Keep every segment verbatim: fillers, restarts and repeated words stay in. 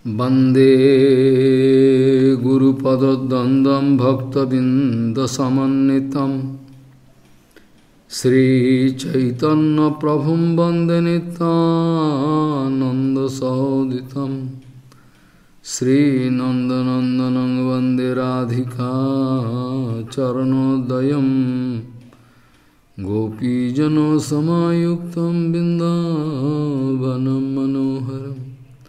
वंदे गुरुपदद्वन्द्वं भक्तबिंदसमन्वितं श्रीचैतन्यप्रभुं वन्दे नित्यानन्दसहोदितं श्रीनन्दनन्दनं वन्दे राधिका चरणोदयं गोपीजनसमायुक्तं बिन्दावनं मनोहरम्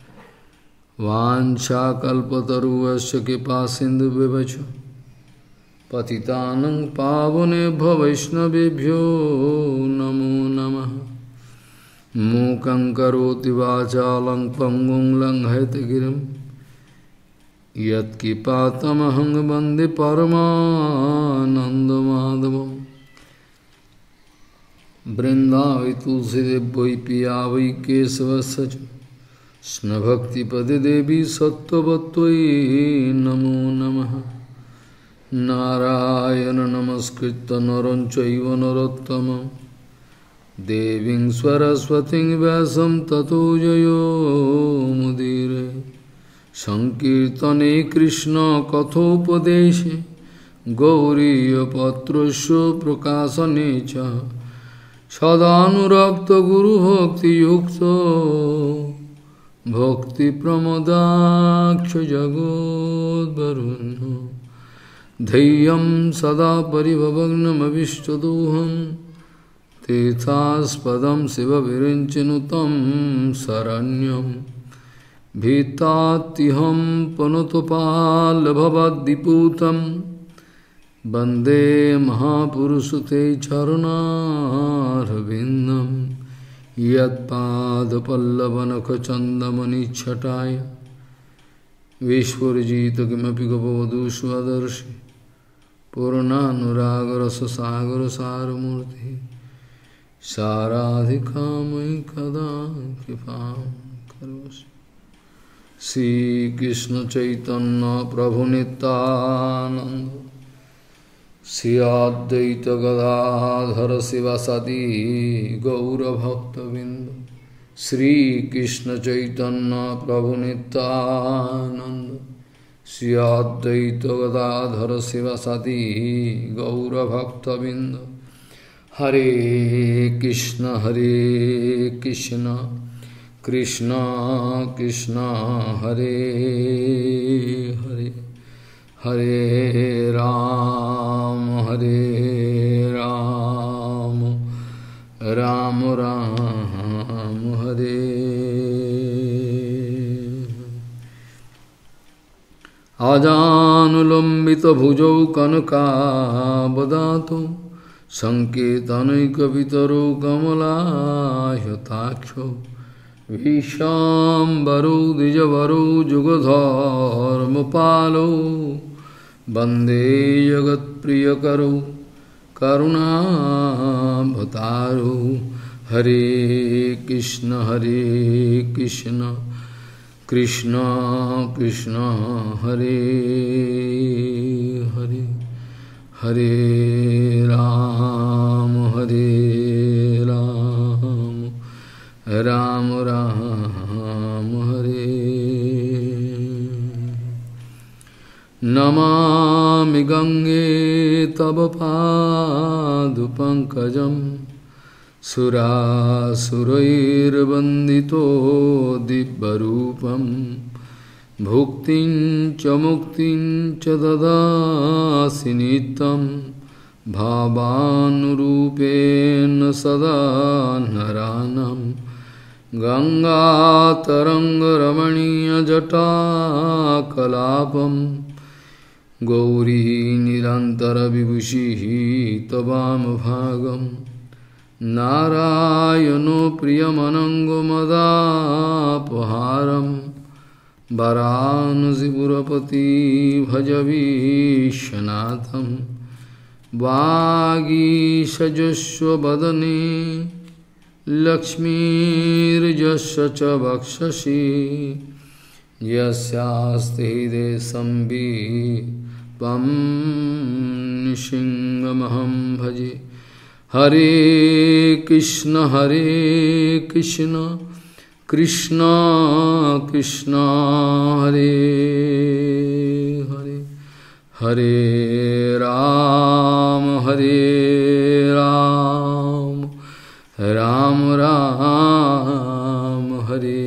वाञ्छाकल्पतरुश्च कृपासिन्धुव्यवच पतितानं पावनेभ्यो वैष्णवेभ्यो नमो नमः। मूकं करोति वाचालं पङ्गुं लङ्घयतगिरिं यत्किपातमहं वन्दे परमानन्दमाधवम्। वृन्दावै तुलसीदेव वै पिया वै केशवस्य च कृष्णभक्तिपदे देवी सत्त्ववत्त्वयि नमो नमः। नारायण नमस्कृत्य नरं चैव नरोत्तमं देवीं सरस्वतीं व्यासं ततो जयो मुदीरये। संकीर्तने कृष्ण कथोपदेशे गौरीयपत्रस्य प्रकाशने च सदानुरक्त गुरुभक्तियुक्तो भक्ति प्रमोदाक्ष जगोद्वरुन्नो धैर्यं सदा परिभवग्नमभिष्टदोहं तीर्थास्पदं शिवविरिञ्चिनुतं शरण्यं भीतात्तिहं पुनतपाल्भवद्दिपूतं वन्दे महापुरुषं ते चरणारविन्दम्। यत्पादपल्लवनखचन्दमनिच्छटाय विस्फुरिजित किमपि गपवधू स्वदर्शि पूर्णानुरागरससागरसारमूर्तिः साराधिकामयि कदा कृपां करोषि। श्रीकृष्णचैतन्य प्रभुनितानन्द श्री अद्वैत गदाधर शिवासादि गौरभक्तबिंद श्रीकृष्ण चैतन्य प्रभु नित्यानंद श्री अद्वैत गदाधर शिवासादि गौरभक्तबिंद। हरे कृष्ण हरे कृष्ण कृष्ण कृष्ण हरे हरे हरे राम हरे राम राम राम हरे। आजानुलंबित भुजौ कनकावदातो संकेतनैकवितरो कमलायताक्षो विशाम्बरो द्विजवरो जुगधर्मपालो वन्दे जगत्प्रियकरो करुणावतारो। हरे कृष्ण हरे कृष्ण कृष्ण कृष्ण हरे हरे हरे राम हरे राम राम राम हरे। नमामि गंगे तव पादपङ्कजं सुरासुरैर्वन्दितो दिव्यरूपं भुक्तिं च मुक्तिं च ददासि नित्यं भावानुरूपेण सदा नरानं। गंगातरङ्गरमणीयजटाकलापं गौरी निरन्तरविभूषिः त्वामभागं नारायणो प्रियमनङ्गमदापहारं वरानसीपुरपति भज विश्वनाथं। वागीशजुष्वदने लक्ष्मीर्यस्य च वक्षसि यस्यास्ति हृदये संवित् नृसिंहमहं भजे। हरे कृष्ण हरे Krishna Krishna Krishna Hare Hare Hare Ram Hare Ram Ram Ram Hare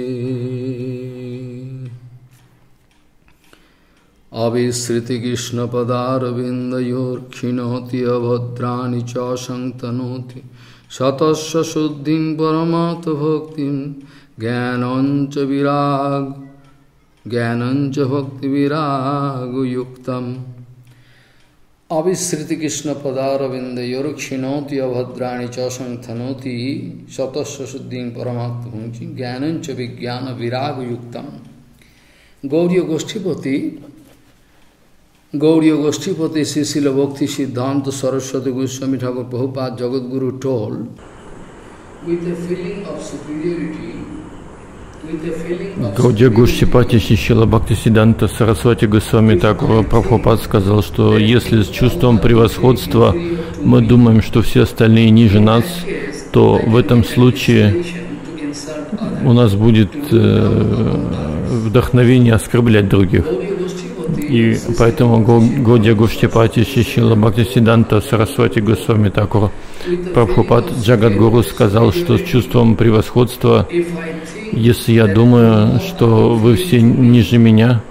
Avisriti Krishna Padaravindayor Khinoti Abhadrani Cha Sanktanoti Satasya Suddhim Paramata Bhaktim Jnanancha Virag Jnanancha Bhakti Viragu Yuktam Avisriti Krishna Padaravindayor Khinoti Abhadrani Cha Sanktanoti Satasya Suddhim Paramata Bhaktim Jnanancha Vijnana Viragu Yuktam Gauriya Goshtipati Gauriya Goshtipati Srila Bhakti Siddhanta Saraswati Goswami Thakur Prabhupada Jagadguru told, with a feeling of superiority, with a feeling of Гаудия Гошчипати Шрила Бхактисиддханта Сарасвати Госвами Тхакур Прабхупад сказал, что если с чувством превосходства мы думаем, что все остальные ниже нас, то в этом случае у нас будет э, вдохновение оскорблять других. И поэтому Гаудия Гошчипати Шрила Бхактисиддханта Сарасвати Госвами Тхакур Прабхупад Джагадгуру сказал, что с чувством превосходства, если я думаю, что вы все ниже меня,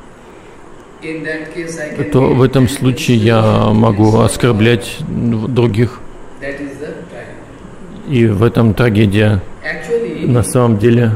то в этом случае я могу оскорблять других. И в этом трагедия. На самом деле,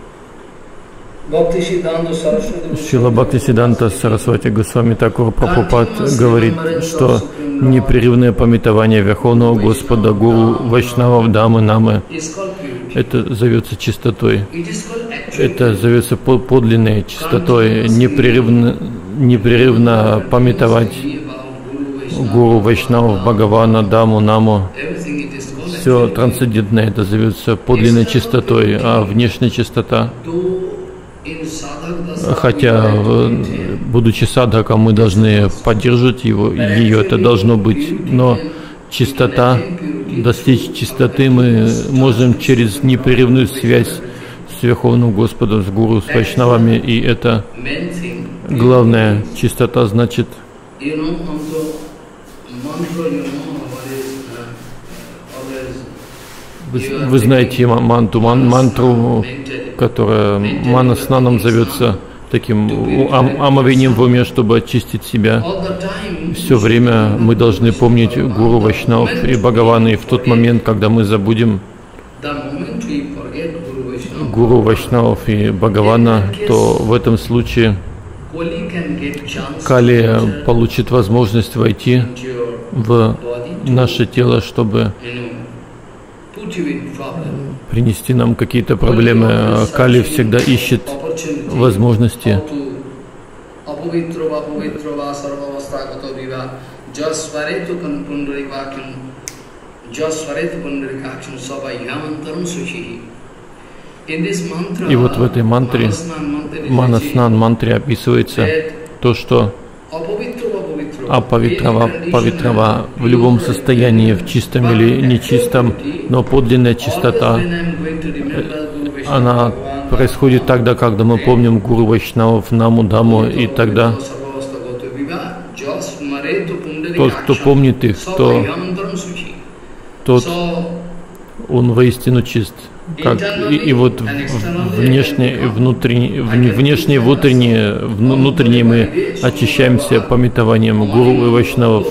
Шрила Бхактисиддханта Сарасвати Госвами Тхакур Прабхупад говорит, что непрерывное памятование Верховного Господа, Гуру, Вайшнавов, Дамы, Намы, это зовется чистотой. Это зовется подлинной чистотой. Непрерывно, непрерывно памятовать Гуру, Вайшнавов, Бхагавана, Даму, Наму. Все трансцендентное, это зовется подлинной чистотой, а внешняя чистота, хотя, будучи садхаком, мы должны поддерживать его, ее, это должно быть, но чистота, достичь чистоты мы можем через непрерывную связь с Верховным Господом, с Гуру, с Вайшнавами, и это главное. Чистота значит, вы, вы знаете манту, ман, мантру, которая манаснанам зовется, таким ам, омовением в уме, чтобы очистить себя. Все время мы должны помнить Гуру, Вайшнав и Бхагавана, и в тот момент, когда мы забудем Гуру, Вайшнавов и Бхагавана, то в этом случае Кали получит возможность войти в наше тело, чтобы принести нам какие-то проблемы. Кали всегда ищет возможности. И вот в этой мантре, Манаснан мантре, описывается то, что апавитрава, павитрава в любом состоянии, в чистом или нечистом, но подлинная чистота, она происходит тогда, когда мы помним Гуру, Вайшнавов, Наму, Даму, и тогда тот, кто помнит их, то тот, он воистину чист. Как, и, и вот внешне, внутренне, внешне, внутренне, внутренне мы очищаемся памятованием Гуру и Вайшнавов.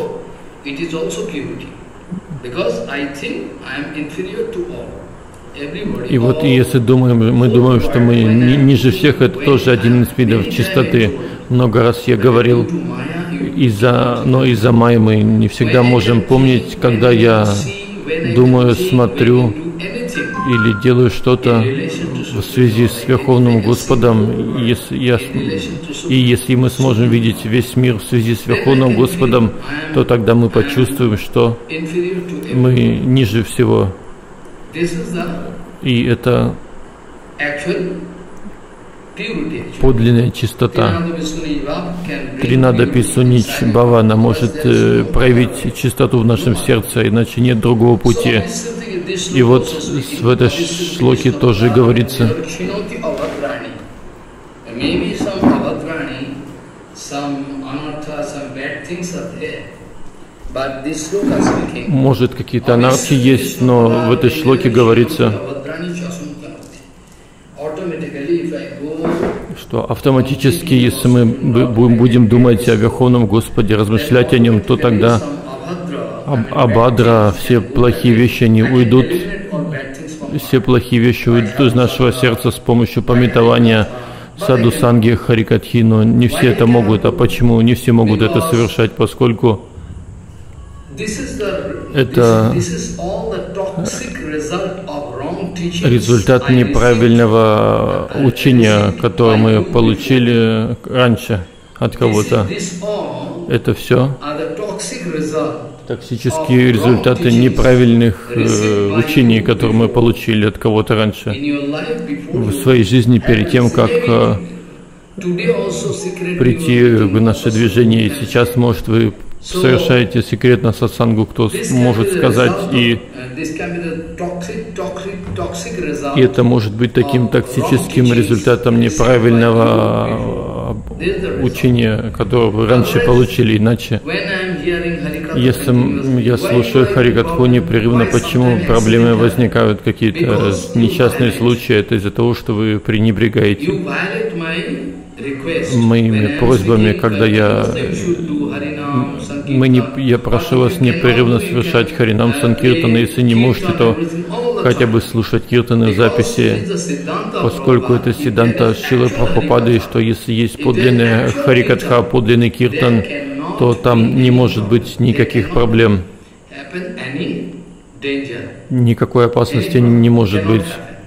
И вот если думаем, мы думаем, что мы ни, ниже всех, это тоже один из видов чистоты. Много раз я говорил, из-за, но из-за майи мы не всегда можем помнить, когда я думаю, смотрю или делаю что-то в связи с Верховным Господом, если я, и если мы сможем видеть весь мир в связи с Верховным Господом, то тогда мы почувствуем, что мы ниже всего. И это подлинная чистота. Тринада Писунич Бхавана может э, проявить чистоту в нашем сердце, иначе нет другого пути. И вот в этой шлоке тоже говорится, Может, какие-то анархии есть, но в этой шлоке говорится, что автоматически, если мы будем думать о Верховном Господе, размышлять о Нем, то тогда Абадра, все плохие вещи, они уйдут, все плохие вещи уйдут из нашего сердца с помощью памятования Саду Санги, Харикатхи, но не все это могут. А почему не все могут это совершать? Поскольку это результат неправильного учения, которое мы получили раньше от кого-то. Это все токсические результаты неправильных э, учений, которые мы получили от кого-то раньше в своей жизни, перед тем, как э, прийти в наше движение. И сейчас, может, вы совершаете секретно сатсангу, кто может сказать, и, и это может быть таким токсическим результатом неправильного учения, которое вы раньше получили. Иначе, если я слушаю Харикатху непрерывно, почему проблемы возникают, какие-то несчастные случаи? Это из-за того, что вы пренебрегаете моими просьбами, когда я, мы не, я прошу вас непрерывно совершать Харинам Санкиртаны. Если не можете, то хотя бы слушать киртаны в записи, поскольку это сиддханта Шрилы Прабхупады, что если есть подлинная Харикатха, подлинный киртан, то там не может быть никаких проблем. Никакой опасности не может быть.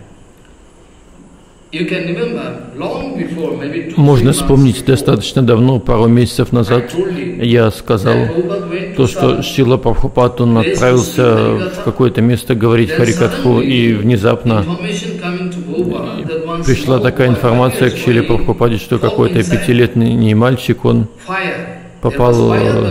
Можно вспомнить, достаточно давно, пару месяцев назад, я сказал то, что Шрила Прабхупад, он отправился в какое-то место говорить Харикатху, и внезапно пришла такая информация к Шриле Прабхупаде, что какой-то пятилетний мальчик, он попал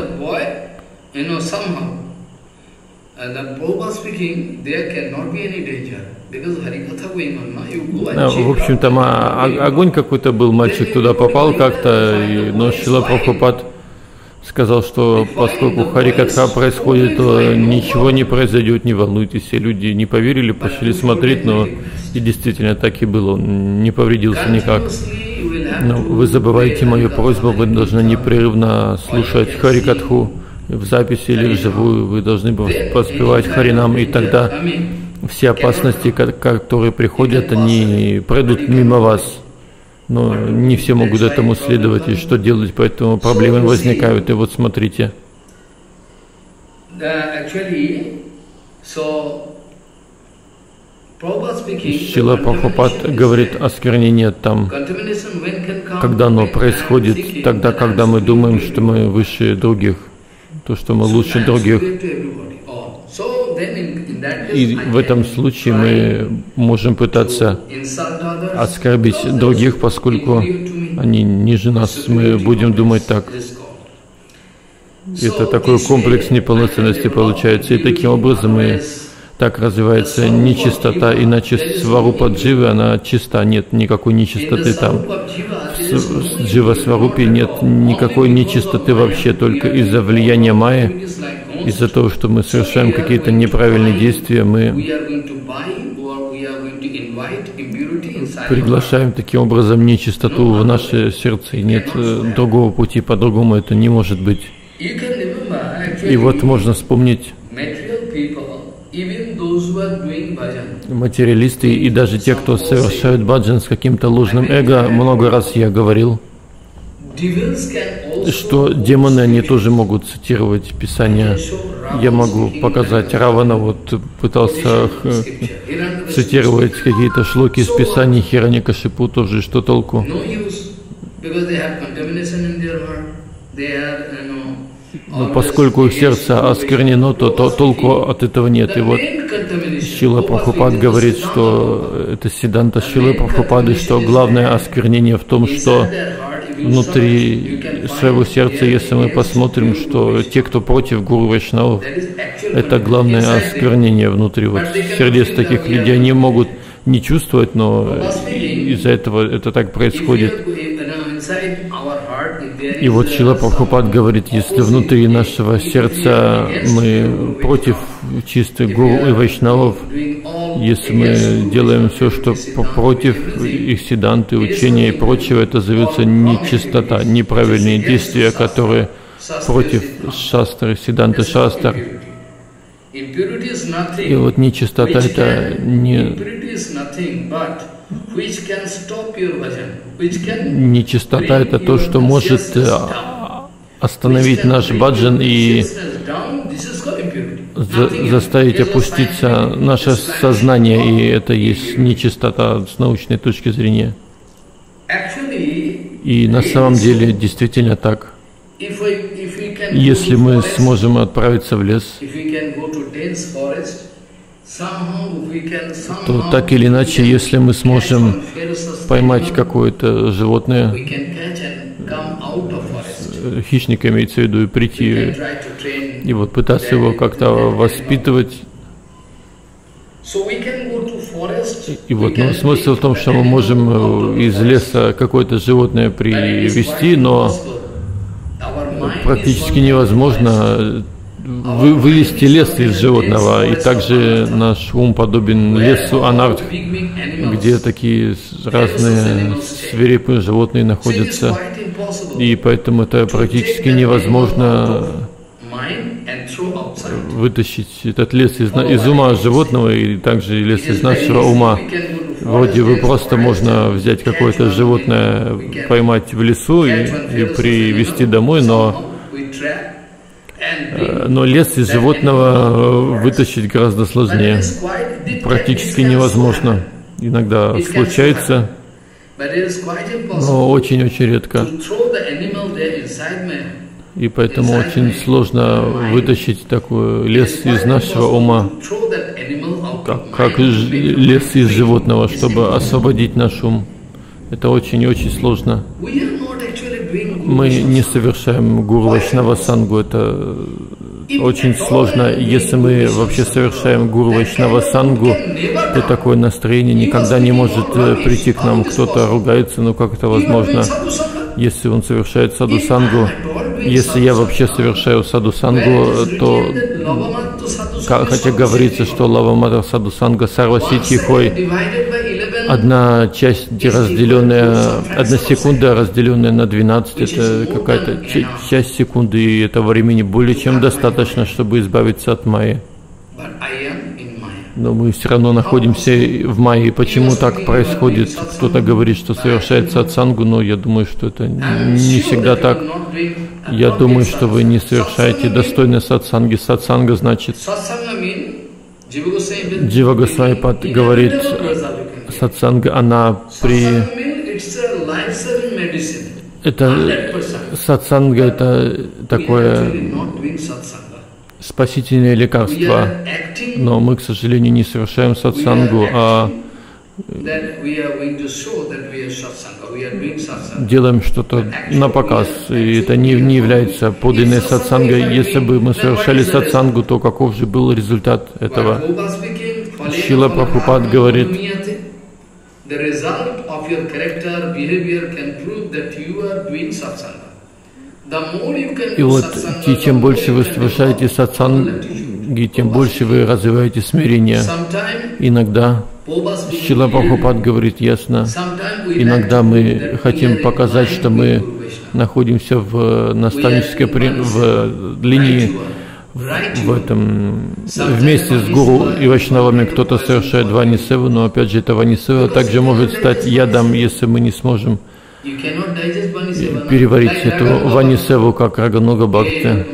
в общем, там огонь какой-то был, мальчик туда попал как-то, но Шрила Прабхупад сказал, что поскольку Харикатха происходит, то ничего не произойдет, не волнуйтесь. Все люди не поверили, пошли смотреть, но и действительно так и было, он не повредился никак. Но вы забываете мою просьбу, вы должны непрерывно слушать Харикатху в записи или вживую, вы должны поспевать Харинам, и тогда все опасности, которые приходят, они пройдут мимо вас. Но не все могут этому следовать, и что делать, поэтому проблемы возникают. И вот смотрите. Шрила Прабхупад говорит, осквернение там, когда оно происходит, тогда, когда мы думаем, что мы выше других, то, что мы лучше других. И в этом случае мы можем пытаться оскорбить других, поскольку они ниже нас, мы будем думать так. Это такой комплекс неполноценности получается. И таким образом мы, так развивается нечистота, иначе сварупа дживы, она чиста, нет никакой нечистоты там. В джива сварупе нет никакой нечистоты вообще, только из-за влияния майи. Из-за того, что мы совершаем какие-то неправильные действия, мы приглашаем таким образом нечистоту в наше сердце, и нет другого пути, по-другому это не может быть. И вот можно вспомнить материалисты и даже те, кто совершают баджан с каким-то ложным эго. Много раз я говорил, что демоны, они тоже могут цитировать Писание. Я могу показать, Равана вот пытался цитировать какие-то шлоки из Писаний, Хираньякашипу тоже, что толку? Но поскольку их сердце осквернено, то, то толку от этого нет. И вот Шрила Прабхупад говорит, что это сиддханта Шрилы Прабхупады, что главное осквернение в том, что внутри своего сердца, если мы посмотрим, что те, кто против Гуру Вайшнавов, это главное осквернение внутри вот сердец таких людей. Они могут не чувствовать, но из-за этого это так происходит. И вот Шрила Прабхупад говорит, если внутри нашего сердца мы против чистых гуру и вайшнавов, если мы делаем все, что против их сиданты, учения и прочего, это зовется нечистота, неправильные действия, которые против шастры, сиданты шастр. И вот нечистота это не... Нечистота это то, что может остановить наш баджан и за заставить опуститься наше сознание, и это есть нечистота с научной точки зрения. И на самом деле действительно так. Если мы сможем отправиться в лес, то так или иначе, если мы сможем поймать какое-то животное, хищника имеется в виду, и прийти, и вот пытаться его как-то воспитывать. И вот, но смысл в том, что мы можем из леса какое-то животное привести, но практически невозможно вы, вывести лес из животного, и также наш ум подобен лесу анарх, где такие разные свирепые животные находятся, и поэтому это практически невозможно вытащить этот лес из, из ума животного и также лес из нашего ума. Вроде бы просто можно взять какое-то животное, поймать в лесу и, и привезти домой, но Но лес из животного вытащить гораздо сложнее, практически невозможно. Иногда случается, но очень-очень редко. И поэтому очень сложно вытащить такой лес из нашего ума, как, как лес из животного, чтобы освободить наш ум. Это очень-очень сложно. Мы не совершаем гуру вайшнава сангу, это очень сложно. Если мы вообще совершаем гуру вайшнава сангу, то такое настроение никогда не может прийти к нам. Кто-то ругается, но как это возможно, если он совершает саду сангу? Если я вообще совершаю саду сангу, то, хотя говорится, что лавамата саду санга сарвасити хой, одна часть, разделенная, одна секунда, разделенная на двенадцать, это какая-то часть секунды, и этого времени более чем достаточно, чтобы избавиться от майи. Но мы все равно находимся в майе. Почему так происходит? Кто-то говорит, что совершает сатсангу, но я думаю, что это не всегда так. Я думаю, что вы не совершаете достойной сатсанги. Сатсанга значит... Джива Госвами Пад говорит, сатсанга, она при... Это сатсанга, это такое спасительное лекарство, но мы, к сожалению, не совершаем сатсангу, а делаем что-то на показ, и это не, не является подлинной сатсангой. Если бы мы совершали сатсангу, то каков же был результат этого? Шрила Прабхупад говорит, и вот чем больше вы совершаете сатсанги, тем больше вы развиваете смирение. Иногда, Шрила Прабхупад говорит ясно, иногда мы хотим показать, что мы находимся в наставнической в линии, в этом, вместе с гуру и вайшнавами. Кто-то совершает ванисеву, но опять же, это ванисева также может стать ядом, если мы не сможем переварить эту ванисеву, как Рагануга Бхакти.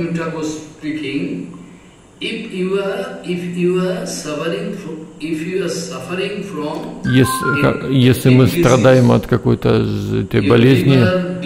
Если, если мы страдаем от какой-то этой болезни,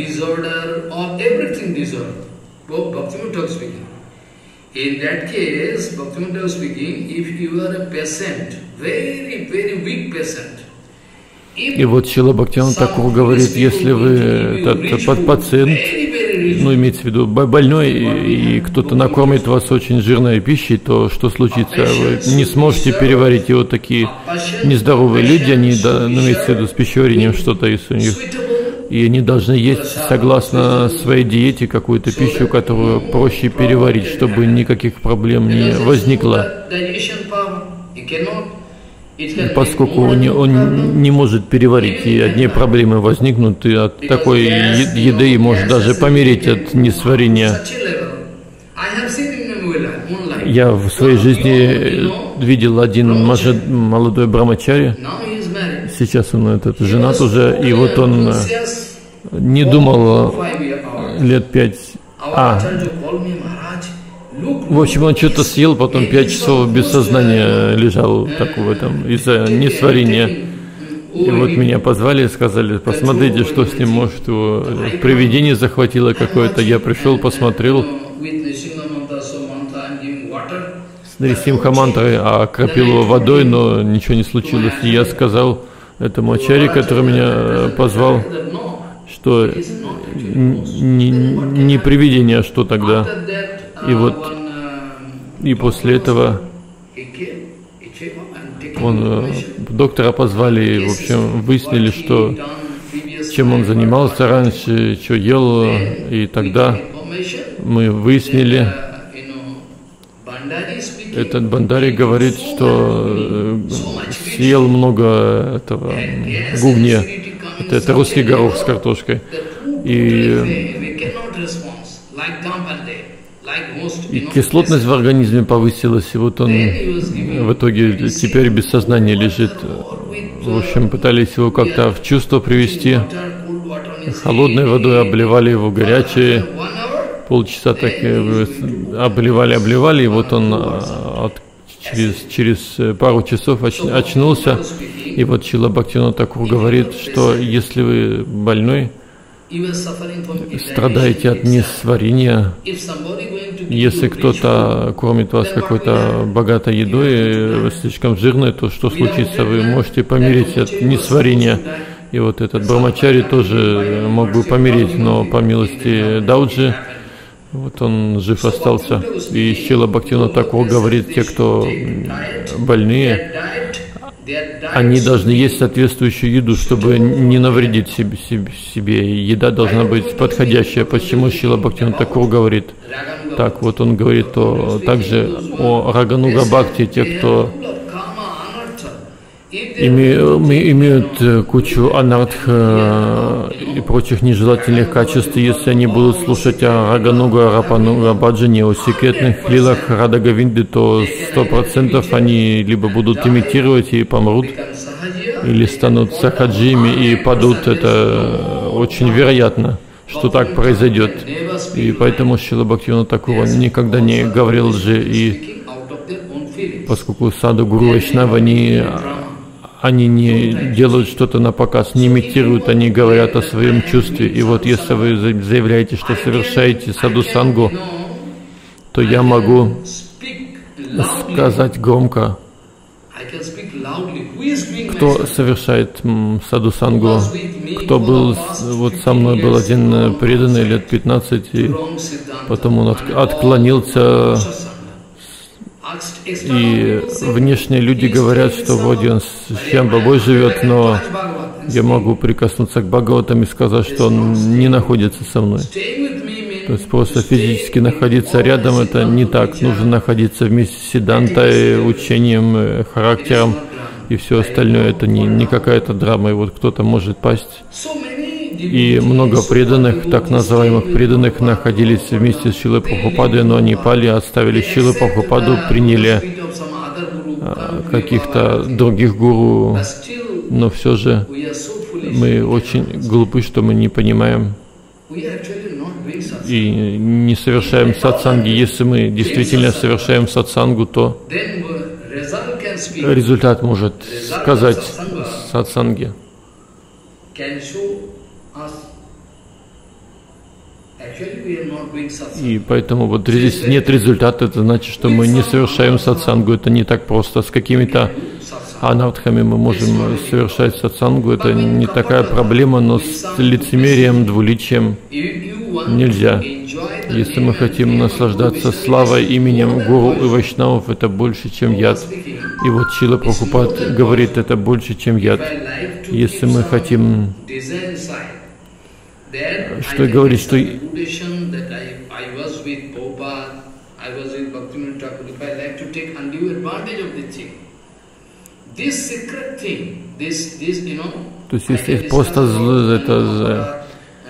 in that case, Bhaktivinoda speaking, if you are a patient, very, very weak patient, и вот Шрила Бхактивинода Тхакур говорит, если вы этот пациент, ну имеется в виду больной, и, и кто-то накормит вас очень жирной пищей, то что случится? Вы не сможете переварить. И вот такие нездоровые люди, они, да, ну, имеется в виду с пищеварением что-то, если у них и они должны есть согласно своей диете какую-то пищу, которую проще переварить, чтобы никаких проблем не возникло. Поскольку он не, он не может переварить, и одни проблемы возникнут, и от такой еды может даже помереть от несварения. Я в своей жизни видел один молодой брамачари, сейчас он этот, женат уже, и вот он не думал лет пять, а, в общем, он что-то съел, потом пять часов без сознания лежал так в этом, из-за несварения. И вот меня позвали и сказали, посмотрите, что с ним, может, его привидение захватило какое-то. Я пришел, посмотрел, с Нрисимха мантрой, а окропил его водой, но ничего не случилось. И я сказал этому ачарье, который меня позвал, что не, не привидение, а что тогда. И вот, и после этого он, доктора позвали, и, в общем, выяснили, что чем он занимался раньше, что ел, и тогда мы выяснили, этот Бандари говорит, что съел много этого гугния, это, это русский горох с картошкой, и И кислотность в организме повысилась, и вот он в итоге теперь без сознания лежит. В общем, пытались его как-то в чувство привести. Холодной водой обливали его, горячей. Полчаса так обливали, обливали, и вот он от, через, через пару часов оч, очнулся. И вот Шрила Бхактивинода Тхакур говорит, что если вы больной, страдаете от несварения, если кто-то кормит вас какой-то богатой едой, слишком жирной, то что случится? Вы можете помереть от несварения. И вот этот брамачари тоже мог бы помереть, но по милости Дауджи, вот он жив остался. И Шрила Бхактивинода Тхакур говорит, те, кто больные, они должны есть соответствующую еду, чтобы не навредить себе, себе, себе. Еда должна быть подходящая. Почему Шрила Бхактивинода Тхакур говорит так? Вот он говорит о, также о Рагануга Бхакти, те, кто име, имеют кучу анартх и прочих нежелательных качеств, если они будут слушать о Рагануга, Рапануга, Баджане, о секретных лилах Рада Говинды, то сто процентов они либо будут имитировать и помрут, или станут сахаджиями и падут. Это очень вероятно, что так произойдет. И поэтому Шрила Бхактивинода Тхакур никогда не говорил же, и поскольку саду, гуру, вайшнава, они Они не делают что-то на показ, не имитируют, они говорят о своем чувстве. И вот если вы заявляете, что совершаете саду-сангу, то я могу сказать громко, кто совершает саду-сангу, кто был, вот со мной был один преданный лет пятнадцать, и потом он отклонился. И внешние люди говорят, что вроде он с Шьямбабой живет, но я могу прикоснуться к Бхагаватам и сказать, что он не находится со мной. То есть просто физически находиться рядом — это не так. Нужно находиться вместе с Сидантой, учением, характером, и все остальное — это не, не какая-то драма. И вот кто-то может пасть. И много преданных, так называемых преданных, находились вместе с Шрилой Прабхупадой, но они пали, оставили Шрилу Прабхупаду, приняли а, каких-то других гуру, но все же мы очень глупы, что мы не понимаем и не совершаем сатсанги. Если мы действительно совершаем сатсангу, то результат может сказать сатсанги. И поэтому вот здесь нет результата, это значит, что мы не совершаем сатсангу. Это не так просто. С какими-то анартхами мы можем совершать сатсангу, это не такая проблема, но с лицемерием, двуличием нельзя. Если мы хотим наслаждаться славой, именем гуру и вайшнавов, это больше, чем яд. И вот Шрила Прабхупад говорит, это больше, чем яд. Если мы хотим что и говорит, что то есть если просто это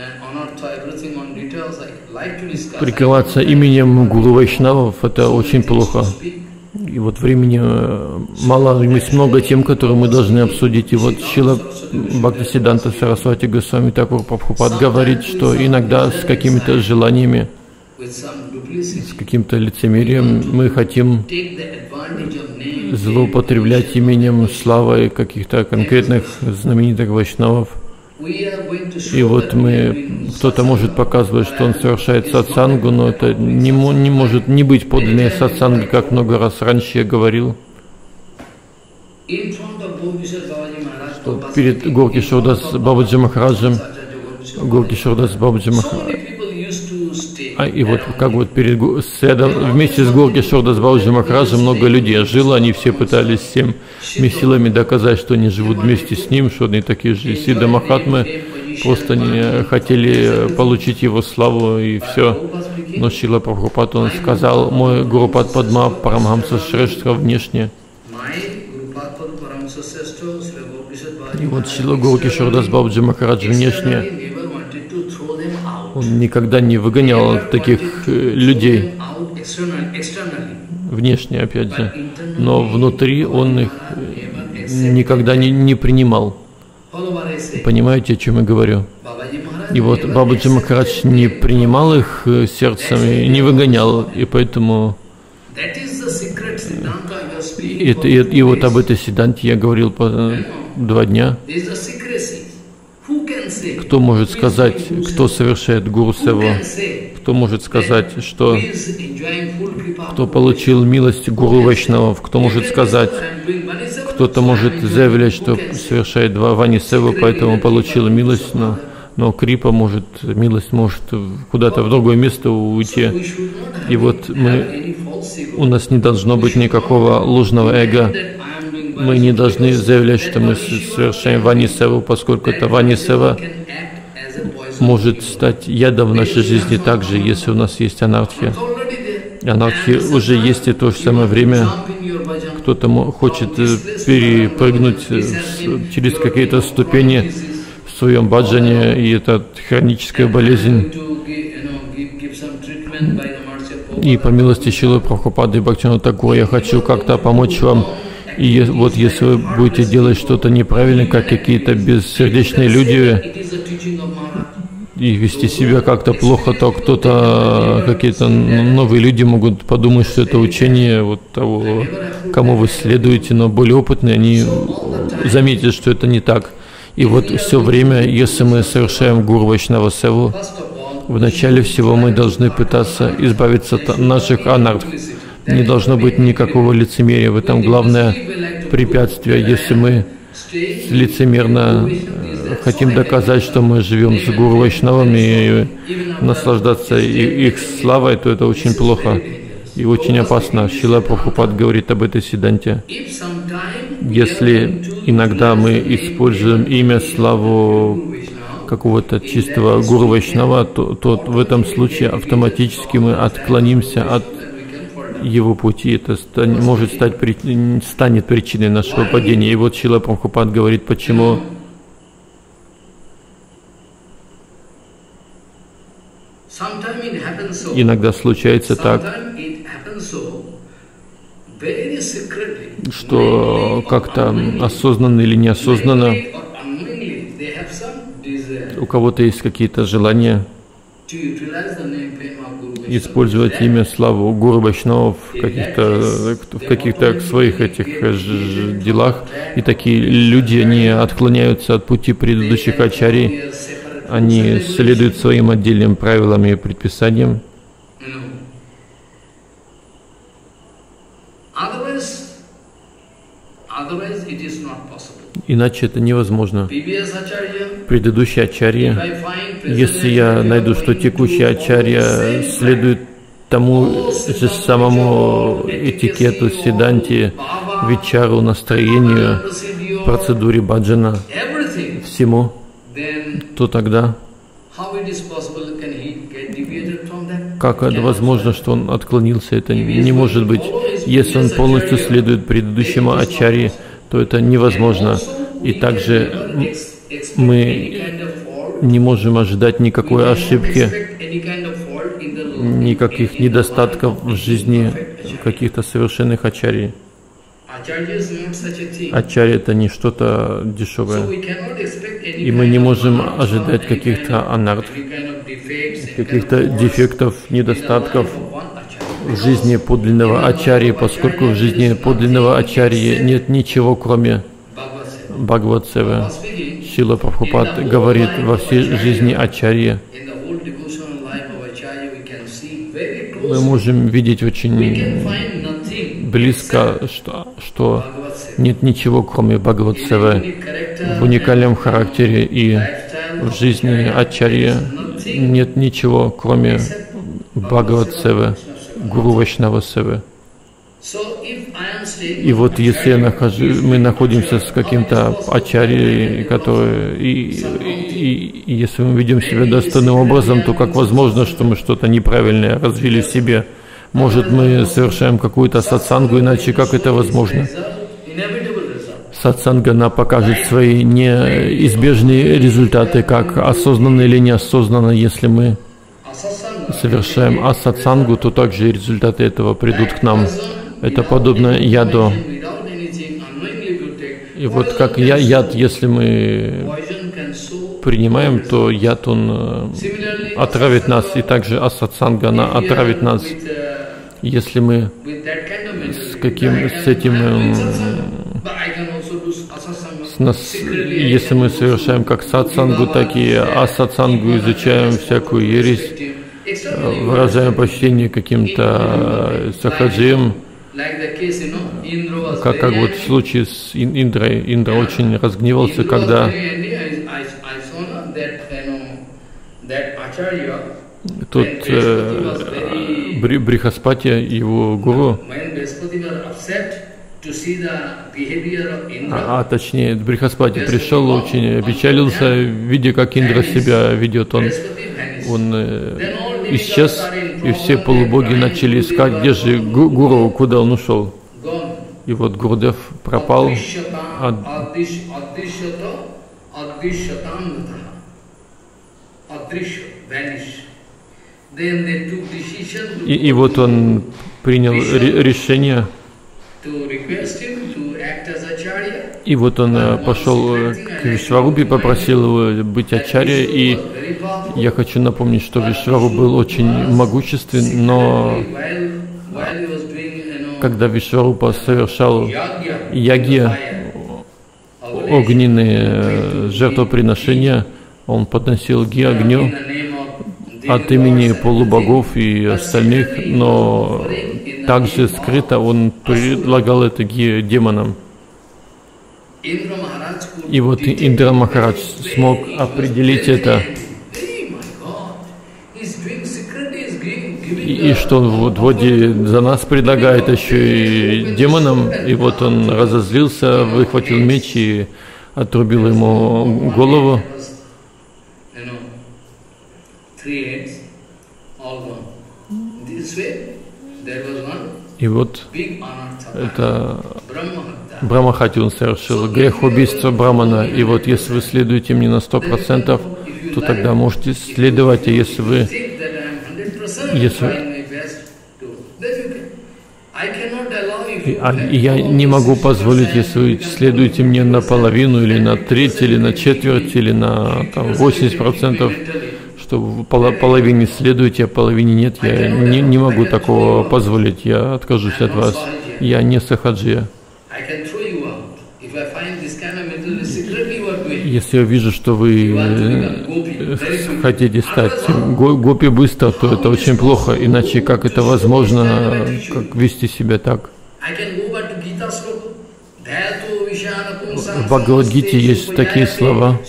прикрываться именем Гуру Вайшнавов, это очень плохо. И вот времени мало, есть много тем, которые мы должны обсудить. И вот Шрила Бхактисиддханта Сарасвати Госвами Такур Прабхупад говорит, что иногда с какими-то желаниями, с каким-то лицемерием мы хотим злоупотреблять именем, славой каких-то конкретных знаменитых вайшнавов. И вот мы, кто-то может показывать, что он совершает сатсангу, но это не, не может не быть подлинной сатсанги, как много раз раньше я говорил. Что перед Горкишордас Бабаджи Махараджем, Горкишордас Бабаджи Махараджем, а и вот как вот перед вместе с Горкишордас Бабаджи Махараджем много людей жило, они все пытались всеми силами доказать, что они живут вместе с ним, что они такие же Сиддха Махатмы, просто не хотели получить его славу и все. Но Шрила Прабхупад, он сказал, мой Гурупад Падма Парамхамса Шрештха внешне. И вот Шрила Горкишордас Бабаджи Махарадж внешне, он никогда не выгонял таких людей, внешне опять же, но внутри он их никогда не, не принимал. Понимаете, о чем я говорю? И вот Бабаджи Махарадж не принимал их сердцем и не выгонял, и поэтому и, и, и вот об этой сиддханте я говорил по два дня. Кто может сказать, кто совершает гуру севу? Кто может сказать, что кто получил милость гуру вайшнавов? Кто может сказать, кто-то может заявлять, что совершает два вани севу, поэтому получил милость, но, но крипа может, милость может куда-то в другое место уйти. И вот мы, у нас не должно быть никакого ложного эго. Мы не должны заявлять, что мы совершаем вани севу, поскольку это вани сева может стать ядом в нашей жизни также, если у нас есть анархия. Анархия уже есть, и в то же самое время кто-то хочет перепрыгнуть через какие-то ступени в своем баджане, и это хроническая болезнь. И по милости Шрилы Прабхупады и Бхактивинода Тхакура я хочу как-то помочь вам. И вот если вы будете делать что-то неправильно, как какие-то бессердечные люди, и вести себя как-то плохо, то кто-то, какие-то новые люди могут подумать, что это учение вот того, кому вы следуете, но более опытные, они заметят, что это не так. И вот все время, если мы совершаем гуру вайшнава севу, вначале всего мы должны пытаться избавиться от наших анарх. Не должно быть никакого лицемерия. В этом главное препятствие. Если мы лицемерно хотим доказать, что мы живем с гуру вайшнавами и наслаждаться их славой, то это очень плохо и очень опасно. Шрила Прабхупад говорит об этой сиддханте. Если иногда мы используем имя, славу какого-то чистого гуру вайшнава, то, то в этом случае автоматически мы отклонимся от его пути. Это стань, может стать, станет причиной нашего падения. И вот Шрила Прабхупад говорит, почему иногда случается так, что как-то осознанно или неосознанно у кого-то есть какие-то желания использовать имя, славу гуру вайшнавов в каких-то, в каких-то своих этих делах. И такие люди, они отклоняются от пути предыдущих ачарий, они следуют своим отдельным правилам и предписаниям. Иначе это невозможно. Предыдущий ачарья, если я найду, что текущий ачарья следует тому же самому этикету, сиддханте, вичару, настроению, процедуре баджана, всему, то тогда Как это возможно, что он отклонился? Это не может быть. Если он полностью следует предыдущему ачарье, то это невозможно. И также мы не можем ожидать никакой ошибки, никаких недостатков в жизни каких-то совершенных ачарьи. Ачарья — это не что-то дешевое. И мы не можем ожидать каких-то анарт, каких-то дефектов, недостатков в жизни подлинного ачарьи, поскольку в жизни подлинного ачарьи нет ничего, кроме Бхагават-севы. Шрила Прабхупад говорит, во всей жизни ачарьи мы можем видеть очень близко, что, что нет ничего, кроме Бхагават-севы в уникальном характере, и в жизни ачарьи нет ничего, кроме Бхагават-севы, Гуру Вайшнава-севы. И вот если я нахожу, мы находимся с каким-то ачарьей, который, и, и, и если мы ведем себя достойным образом, то как возможно, что мы что-то неправильное развили в себе? Может, мы совершаем какую-то сатсангу, иначе как это возможно? Сатсанга, она покажет свои неизбежные результаты, как осознанно или неосознанно. Если мы совершаем асатсангу, то также результаты этого придут к нам. Это подобно яду. И вот как я, яд, если мы принимаем, то яд, он отравит нас, и также асатсанга, она отравит нас. Если мы с каким, с этим, с нас, если мы совершаем как сатсангу, так и асатсангу, изучаем всякую ересь, выражаем почтение каким-то сахаджиям, как, как вот в случае с Индрой. Индра очень разгневался, когда тот э, Брихаспати, его гуру, а, а точнее Брихаспати пришел, очень опечалился, видя, как Индра себя ведет. Он, он э, исчез, и все полубоги начали искать, где же гуру, куда он ушел. И вот Гурудев пропал. А... И, и вот он принял решение, и вот он пошел к Вишварупе, попросил его быть ачарьей, и я хочу напомнить, что Вишвару был очень могуществен, но когда Вишварупа совершал яги, огненные жертвоприношения, он подносил ги огню от имени полубогов и остальных, но также скрыто он предлагал это ги демонам. И вот Индра Махарадж смог определить это. И, и что он вот вроде за нас предлагает еще и демонам. И вот он разозлился, выхватил меч и отрубил ему голову. И вот это Брамахати он совершил, грех убийства Брамана. И вот если вы следуете мне на сто процентов, то тогда можете следовать, а если вы, если, и, а, и я не могу позволить, если вы следуете мне наполовину, или на треть, или на четверть, или на там, восемьдесят процентов, что вы половине следуете, а половине нет, я не, не могу такого позволить, я откажусь от вас, я не сахаджия. Если я вижу, что вы хотите стать гопи быстро, то это очень плохо, иначе как это возможно, как вести себя так? В Бхагавад-гите есть такие слова.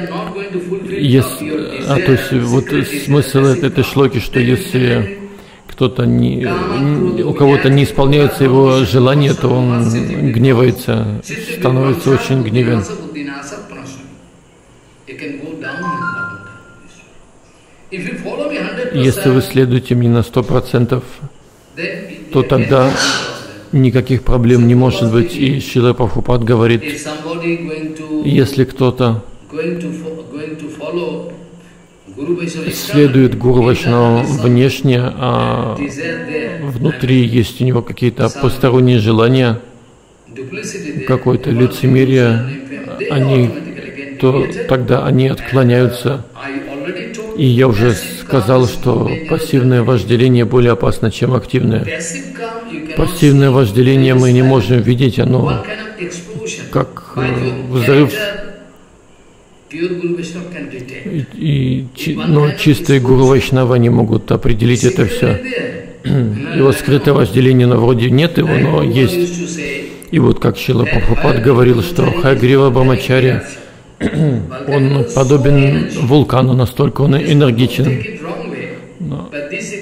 Если, а то есть вот смысл этой шлоки, что если кто-то не, у кого-то не исполняется его желание, то он гневается, становится очень гневен. Если вы следуете мне на сто процентов, то тогда никаких проблем не может быть. И Шрила Прабхупад говорит, если кто-то следует Гуру Вайшнавам внешне, а внутри есть у него какие-то посторонние желания, какое-то лицемерие, они, то тогда они отклоняются. И я уже сказал, что пассивное вожделение более опасно, чем активное. Пассивное вожделение мы не можем видеть, оно как взрыв. И, и, но чистые Гуру Вайшнава не могут определить это все. Его скрытое вожделение, но вроде нет его, но есть. И вот как Шрила Прабхупад говорил, что Хайгрива Брамачари, он подобен вулкану, настолько он энергичен. Но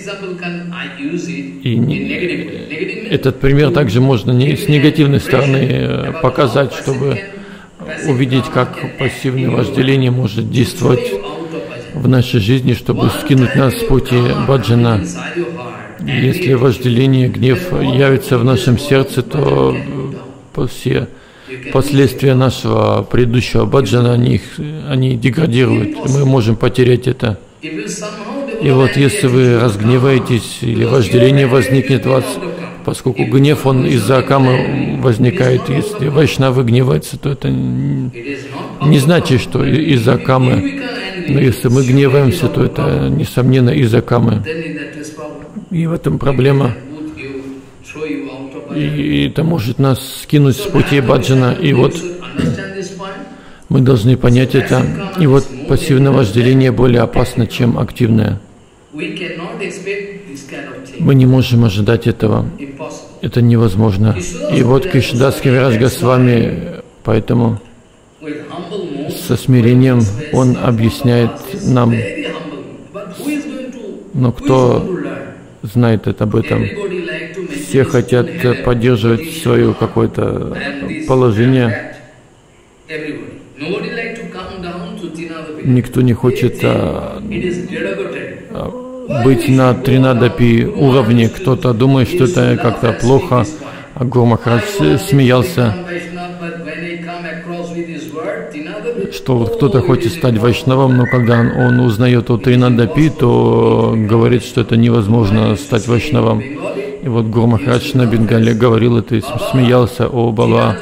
и не, этот пример также можно не с негативной стороны показать, чтобы увидеть, как пассивное вожделение может действовать в нашей жизни, чтобы скинуть нас с пути баджана. Если вожделение, гнев явится в нашем сердце, то все последствия нашего предыдущего баджана, они, они деградируют, и мы можем потерять это. И вот если вы разгневаетесь или вожделение возникнет в вас, поскольку гнев, он из-за камы возникает, если вайшнавы гневаются, то это не значит, что из-за камы. Но если мы гневаемся, то это, несомненно, из-за камы. И в этом проблема. И это может нас скинуть с пути баджана. И вот мы должны понять это. И вот пассивное вожделение более опасно, чем активное. Мы не можем ожидать этого. Это невозможно. И вот Кришнадас Кавирадж Госвами, поэтому со смирением он объясняет нам. Но кто знает это об этом? Все хотят поддерживать свое какое-то положение. Никто не хочет а, а, быть на Тринадапи уровне. Кто-то думает, что это как-то плохо. А Гуру Махарадж смеялся, что кто-то хочет стать вайшнавом, но когда он, он узнает о Тринадапи, то говорит, что это невозможно стать вайшнавом. И вот Гуру Махарадж на Бенгале говорил это и смеялся: о Баба,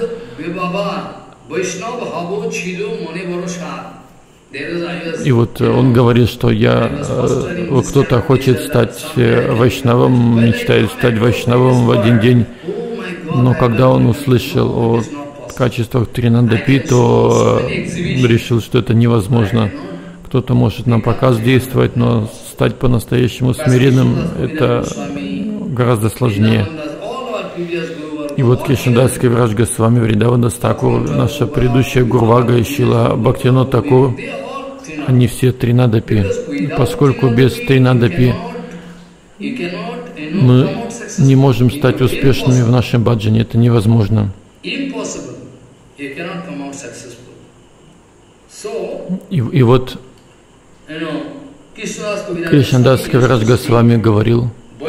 и вот он говорит, что я, кто-то хочет стать вайшнавом, мечтает стать вайшнавом в один день, но когда он услышал о качествах Тринадапи, то решил, что это невозможно. Кто-то может на показ действовать, но стать по-настоящему смиренным — это гораздо сложнее. И вот Кришнадас Кавирадж Госвами, Вриндавана Тхакур, наша предыдущая Гурвага и Шрила Бхактивинода Тхакур, они все Тринадапи. Поскольку без Тринадапи мы не можем стать успешными в нашем баджане, это невозможно. И, и вот Кришнадас Кавирадж Госвами говорил: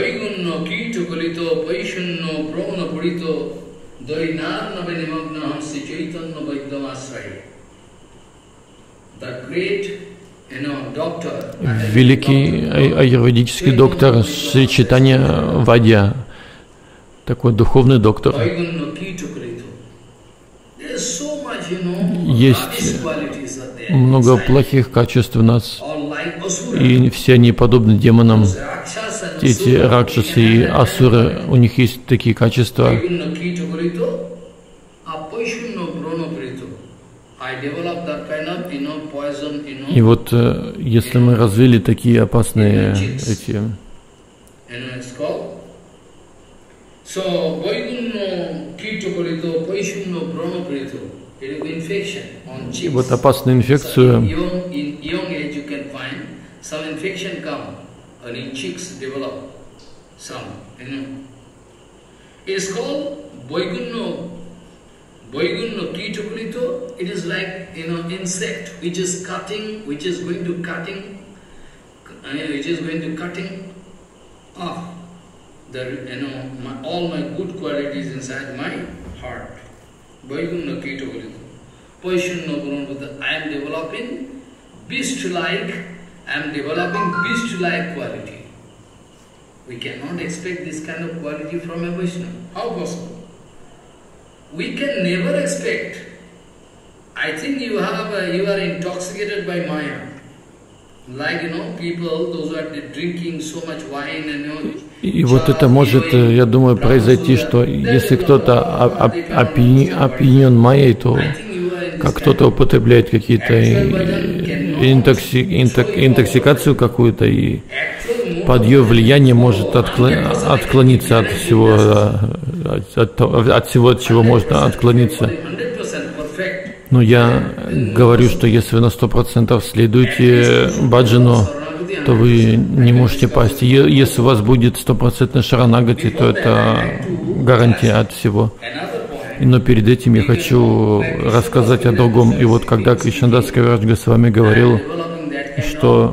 великий аюрведический доктор Шри Чайтанья Вайдья, такой духовный доктор. Есть много плохих качеств у нас, и все они подобны демонам. Эти ракшасы и асуры, у них есть такие качества. И вот если мы развили такие опасные эти и вот опасную инфекцию, some, you know. It's called Boigunno, Boigunno Kitokulito. It is like, you know, insect which is cutting, which is going to cutting, uh, which is going to cutting off the, you know, my, all my good qualities inside my heart. Boigunno Kitokulito. Position no Gurunvata. I am developing beast-like, I am developing beast-like quality. We cannot expect this kind of quality from a Vaishnava. How possible? We can never expect. I think you have, uh, you are intoxicated by Maya. Like, you know, people, those who are drinking so much wine and, you know, и вот это может, я думаю, произойти, что если кто-то опьянен майей, то как кто-то употребляет какие-то интокси, инток, интоксикацию какую-то, и под ее влияние может отклониться от всего, от, от, от всего, от чего можно отклониться. Но я говорю, что если вы на сто процентов следуете баджану, то вы не можете пасть. Если у вас будет стопроцентный шаранагати, то это гарантия от всего. Но перед этим я хочу рассказать о другом. И вот когда Кришнадас Кавирадж Госвами говорил, что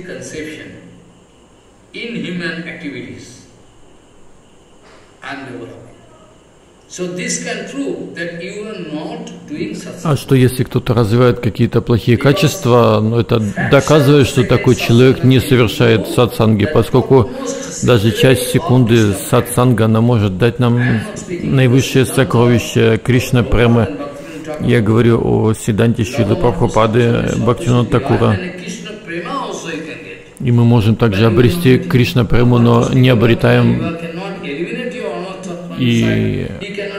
а что если кто-то развивает какие-то плохие качества, но это доказывает, что такой человек не совершает сатсанги, поскольку даже часть секунды сатсанга, она может дать нам наивысшее сокровище Кришна Премы. Я говорю о Сиддханте Шрилы Прабхупады Бхактивинода Такура. И мы можем также обрести Кришна Прему, но не обретаем и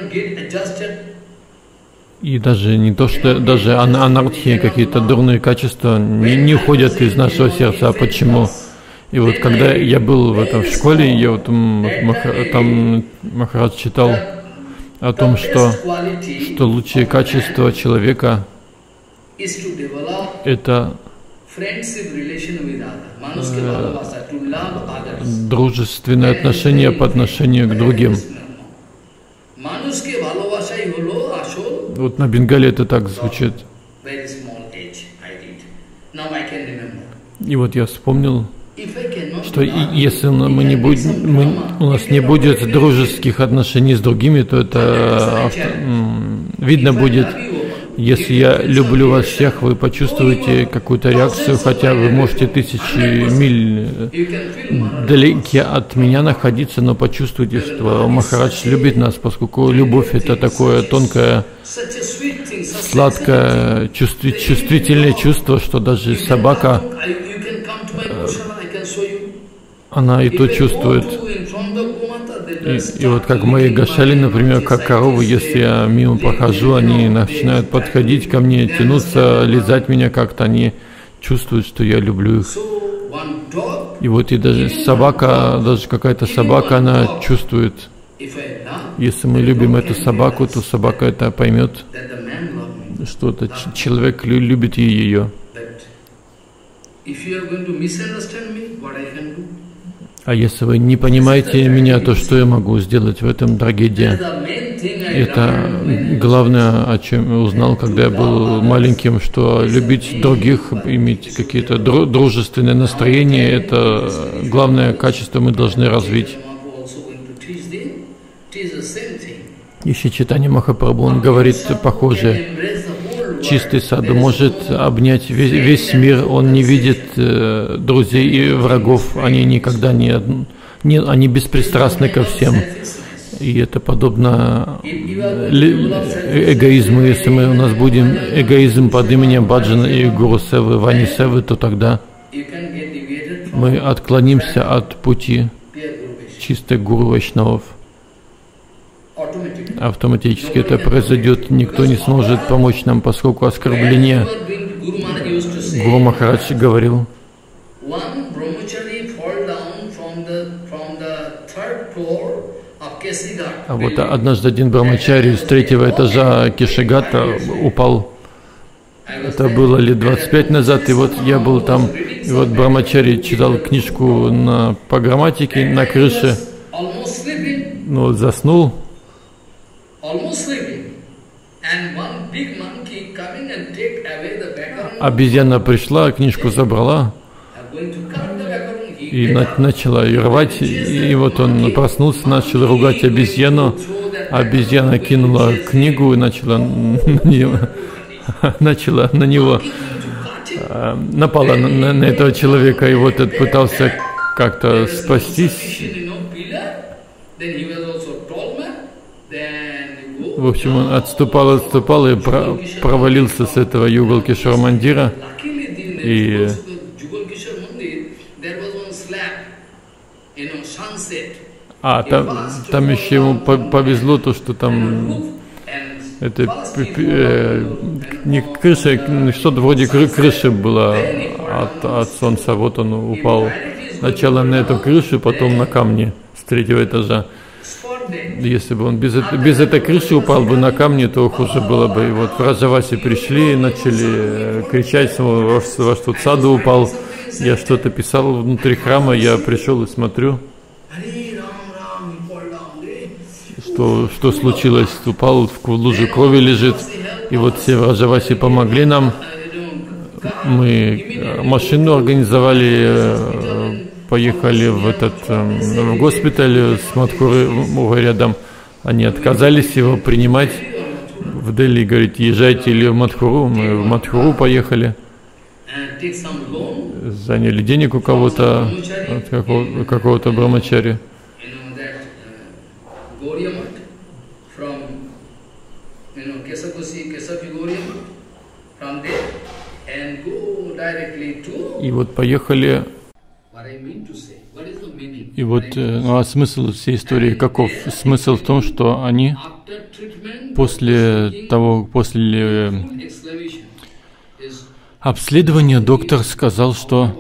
И даже не то, что даже анархия, какие-то дурные качества не, не уходят из нашего сердца. А почему? И вот когда я был в этом в школе, я вот там Махарадж читал о том, что, что лучшее качество человека это э, дружественное отношение по отношению к другим. Вот на Бенгале это так звучит. И вот я вспомнил, что и, если мы не будем, мы, у нас не будет дружеских отношений с другими, то это авто, видно будет. Если я люблю вас всех, вы почувствуете какую-то реакцию, хотя вы можете тысячи миль далеки от меня находиться, но почувствуйте, что Махарадж любит нас, поскольку любовь — это такое тонкое, сладкое, чувствительное чувство, что даже собака, она и то чувствует. И, и вот как мои гашали, например, как коровы, если я мимо прохожу, они начинают подходить ко мне, тянуться, лизать меня как-то, они чувствуют, что я люблю их. И вот и даже собака, даже какая-то собака, она чувствует. Если мы любим эту собаку, то собака это поймет, что это человек любит ее. А если вы не понимаете меня, то что я могу сделать в этом трагедия? Это главное, о чем я узнал, когда я был маленьким, что любить других, иметь какие-то дружественные настроения, это главное качество мы должны развить. Еще Чайтанья Махапрабху, он говорит похожее. Чистый саду может обнять весь, весь мир, он не видит э, друзей и врагов, они никогда не, не, они беспристрастны ко всем. И это подобно эгоизму. Если мы у нас будем эгоизм под именем Баджана и Гуру Севы, Вани Севы, то тогда мы отклонимся от пути чистых гуру вайшнавов. Автоматически это произойдет, никто не сможет помочь нам, поскольку оскорбление. Гуру Махарадж говорил, а вот однажды один брамачари с третьего этажа Кешигата упал Это было лет двадцать пять назад, и вот я был там, и вот Брахмачари читал книжку на, по грамматике на крыше, ну вот заснул. Обезьяна пришла, книжку забрала и на, начала ее рвать, и, и вот он проснулся, начал ругать обезьяну. Обезьяна кинула книгу и начала на него, начала на него напала на, на, на этого человека, и вот этот пытался как-то спастись. В общем, он отступал, отступал и про, провалился с этого Югал-Кишор-мандира. И а там, там еще ему повезло то, что там это э, не крыша, что-то вроде крыши было от, от солнца. Вот он упал сначала на эту крышу, потом на камни с третьего этажа. Если бы он без, без этой крыши упал бы на камни, то хуже было бы. И вот в Раджаваси пришли, начали кричать, во что тут саду упал. Я что-то писал внутри храма, я пришел и смотрю, что, что случилось. Упал в луже крови лежит. И вот все в Раджаваси помогли нам. Мы машину организовали, поехали в этот в госпиталь с Мадхурой рядом. Они отказались его принимать в Дели, говорит, езжайте или в Мадхуру. Мы в Мадхуру поехали, заняли денег у кого-то, от какого-то, какого-то Брахмачари. И вот поехали. И вот, ну, а смысл всей истории каков? Смысл в том, что они после того, после обследования доктор сказал, что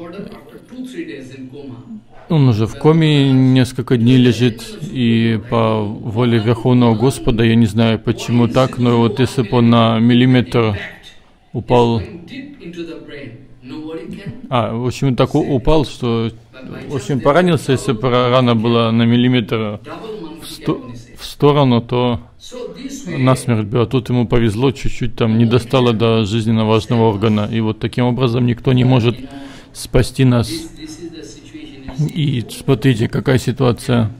он уже в коме несколько дней лежит, и по воле Верховного Господа, я не знаю почему так, но вот если бы он на миллиметр упал, а, в общем, так упал, что, в общем, поранился, если бы рана была на миллиметр в, сто, в сторону, то насмерть бы, а тут ему повезло, чуть-чуть там не достало до жизненно важного органа, и вот таким образом никто не может спасти нас. И смотрите, какая ситуация.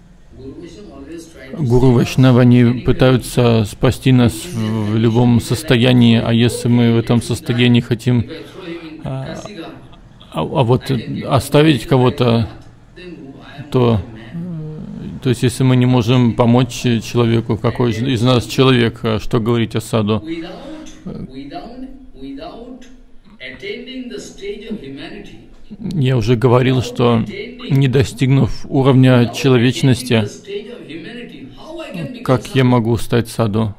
Гуру Вайшнава, они пытаются спасти нас в любом состоянии, а если мы в этом состоянии хотим а, а, а вот оставить кого-то, то, то есть если мы не можем помочь человеку, какой из нас человек, что говорить о саду? Я уже говорил, что не достигнув уровня человечности, как я могу стать саду?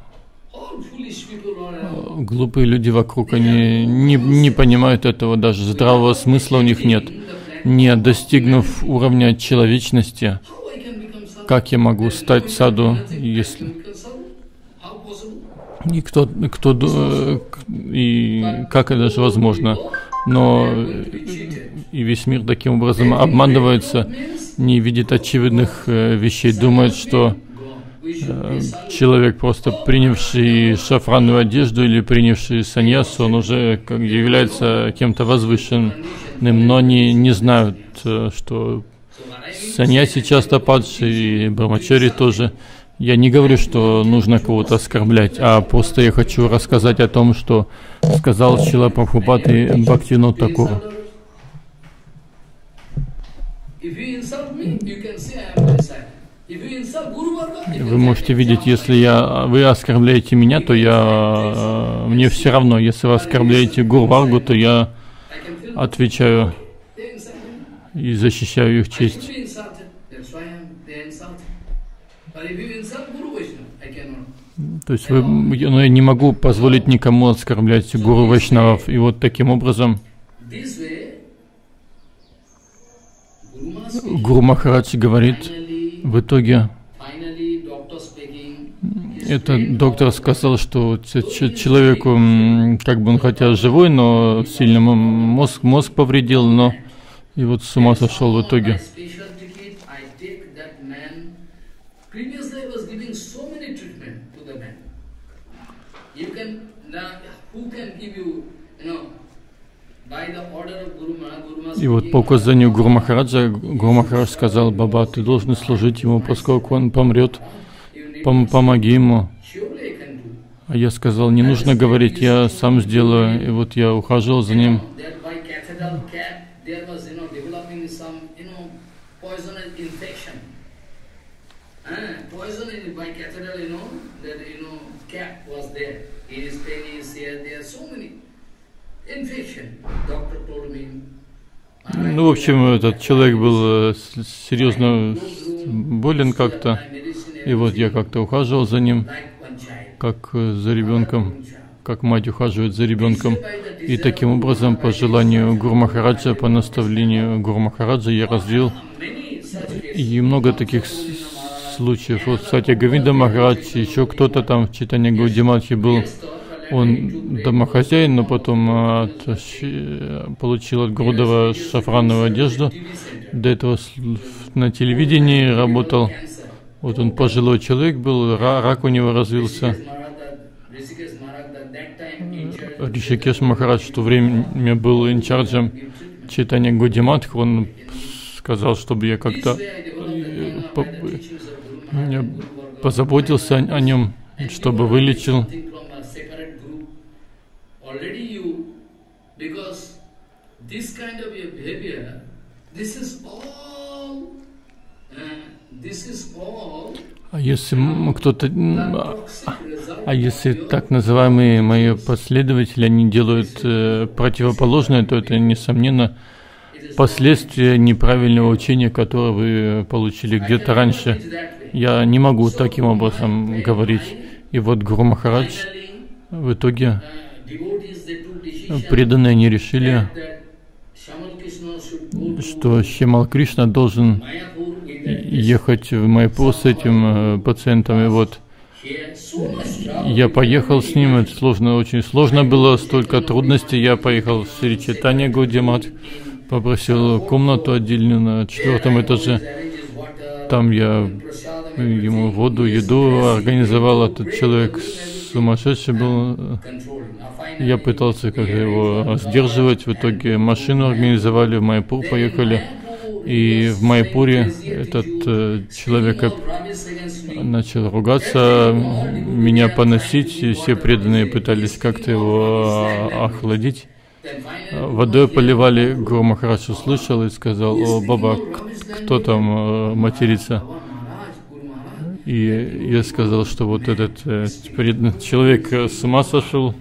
Глупые люди вокруг, они не, не понимают этого, даже здравого смысла у них нет. Не достигнув уровня человечности, как я могу стать саду, если... И кто, кто, и как это же возможно? Но и весь мир таким образом обманывается, не видит очевидных вещей, думает, что человек, просто принявший шафранную одежду или принявший саньясу, он уже как является кем-то возвышенным, но они не знают, что саньяси часто падшие, и Брахмачари тоже. Я не говорю, что нужно кого-то оскорблять, а просто я хочу рассказать о том, что сказал Шрила Прабхупад и Бхактивинода Тхакур. Вы можете видеть, если я, вы оскорбляете меня, то я, мне все равно. Если вы оскорбляете Гуру Варгу, то я отвечаю и защищаю их честь. То есть вы, но я не могу позволить никому оскорблять Гуру Вайшнавов. И вот таким образом Гуру Махарадж говорит, в итоге Этот доктор сказал, что человеку, как бы он хотя живой, но сильно мозг, мозг повредил, но и вот с ума сошел в итоге. И вот по указанию Гуру Махараджа, Гуру Махарадж сказал: Баба, ты должен служить ему, поскольку он помрет, пом помоги ему. А я сказал: не нужно говорить, я сам сделаю. И вот я ухаживал за ним. Ну, в общем, этот человек был серьезно болен как-то. И вот я как-то ухаживал за ним, как за ребенком, как мать ухаживает за ребенком. И таким образом, по желанию Гуру Махараджа, по наставлению Гуру Махараджа, я развил. И много таких случаев. Вот, кстати, Говинда Махарадж, еще кто-то там в Чайтанья Гаудия-матхе был. Он домохозяин, но потом от, получил от Гурудева шафрановую одежду. До этого на телевидении работал. Вот он пожилой человек был, рак у него развился. Ришикеш Махарадж в то время был инчарджем Чайтанья Гаудия-матхи. Он сказал, чтобы я как-то позаботился о нем, чтобы вылечил. А если кто-то, а если так называемые мои последователи, они делают э, противоположное, то это, несомненно, последствия неправильного учения, которое вы получили где-то раньше. Я не могу таким образом говорить. И вот Гуру Махарадж в итоге, преданные не решили, что Шьямал Кришна должен ехать в Майяпур с этим пациентом. И вот я поехал с ним, это сложно, очень сложно было, столько трудностей. Я поехал в Шри Чайтанья Гаудия-матхе, попросил комнату отдельную на четвертом этаже. Там я ему воду, еду организовал. Этот человек сумасшедший был. Я пытался как-то его сдерживать. В итоге машину организовали, в Майяпур поехали. И в Майяпуре этот э, человек начал ругаться, меня поносить. И все преданные пытались как-то его охладить. Водой поливали. Гуру Махарадж услышал и сказал: о, Баба, кто там э, матерится? И я сказал, что вот этот э, преданный человек с ума сошел.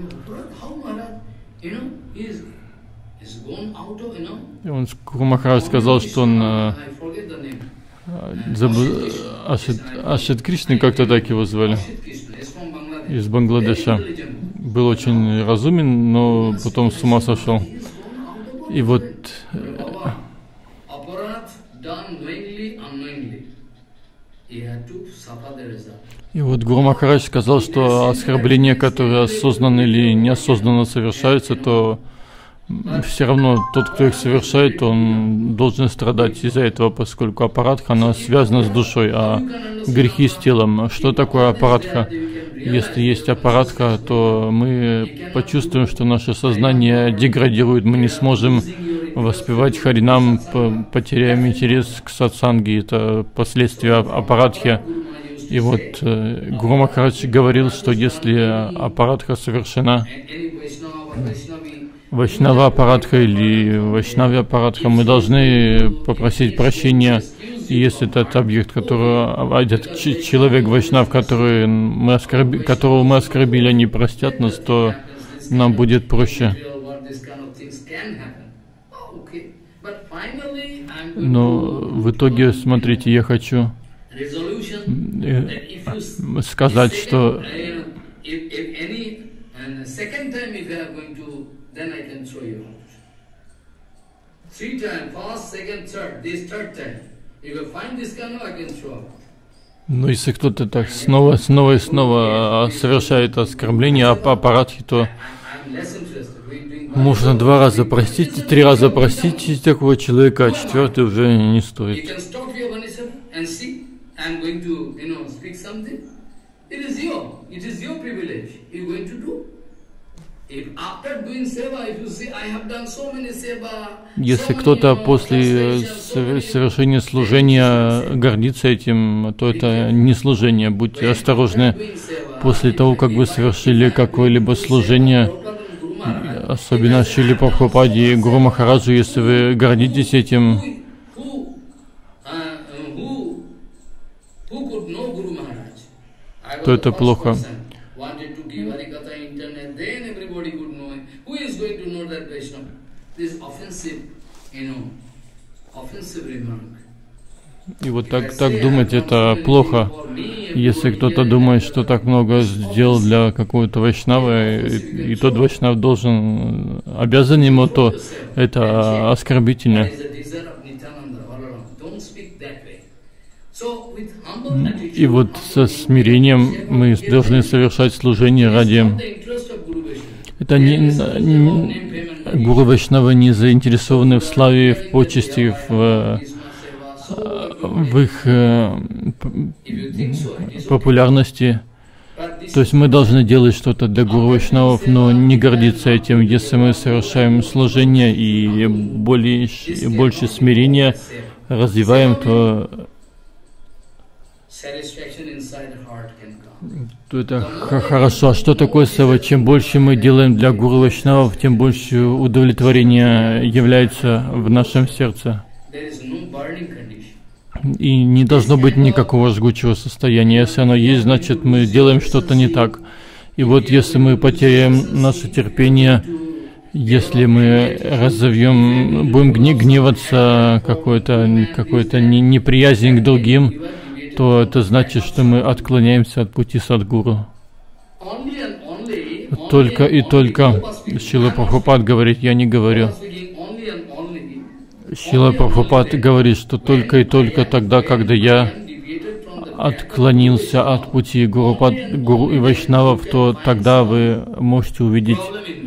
И он, Гуру Махарадж сказал, что он э, забыл, Ашит, Ашит Кришна, как-то так его звали, из Бангладеша. Был очень разумен, но потом с ума сошел. И вот И вот Гуру Махарадж сказал, что оскорбления, которые осознанно или неосознанно совершаются, то все равно тот, кто их совершает, он должен страдать из-за этого, поскольку апаратха, она связана с душой, а грехи с телом. Что такое апаратха? Если есть апаратха, то мы почувствуем, что наше сознание деградирует, мы не сможем воспевать харинам, потеряем интерес к сатсанге, это последствия апаратхи. И вот э, Гуру Махарадж говорил, что если апаратха совершена, Вайшнава апаратха или Вайшнави апаратха, мы должны попросить прощения. И если этот объект, который, этот человек Вайшнав, который мы оскорби, которого мы оскорбили, они простят нас, то нам будет проще. Но в итоге, смотрите, я хочу сказать, что Но если кто-то так снова, снова и снова совершает оскорбление аппаратхи, то можно два раза простить, три раза простить такого человека, а четвертый уже не стоит. Если кто-то после совершения служения гордится этим, то это не служение. Будьте осторожны. После того, как вы совершили какое-либо служение, особенно Шриле Прабхупаде и Гуру Махараджу, если вы гордитесь этим, то это плохо. И вот так, так думать это плохо. Если кто-то думает, что так много сделал для какого-то вайшнава, и, и тот вайшнав должен, обязан ему, то это оскорбительно. И вот со смирением мы должны совершать служение ради... Это не, не, Гуру Вайшнава не заинтересованы в славе, в почести, в, в их э, популярности. То есть мы должны делать что-то для Гуру Вайшнавов, но не гордиться этим. Если мы совершаем служение и более, больше смирения развиваем, то то это хорошо. А что такое сева? Чем больше мы делаем для Гуру Вайшнавов, тем больше удовлетворения является в нашем сердце. И не должно быть никакого жгучего состояния. Если оно есть, значит мы делаем что-то не так. И вот если мы потеряем наше терпение, если мы разовьем, будем гневаться, какой-то какой-то неприязнь к другим, то это значит, что мы отклоняемся от пути Садгуру. Только и только Шрила Прабхупад говорит, я не говорю. Шрила Прабхупад говорит, что только и только тогда, когда я отклонился от пути Гуру, Гуру и Вайшнавов, то тогда вы можете увидеть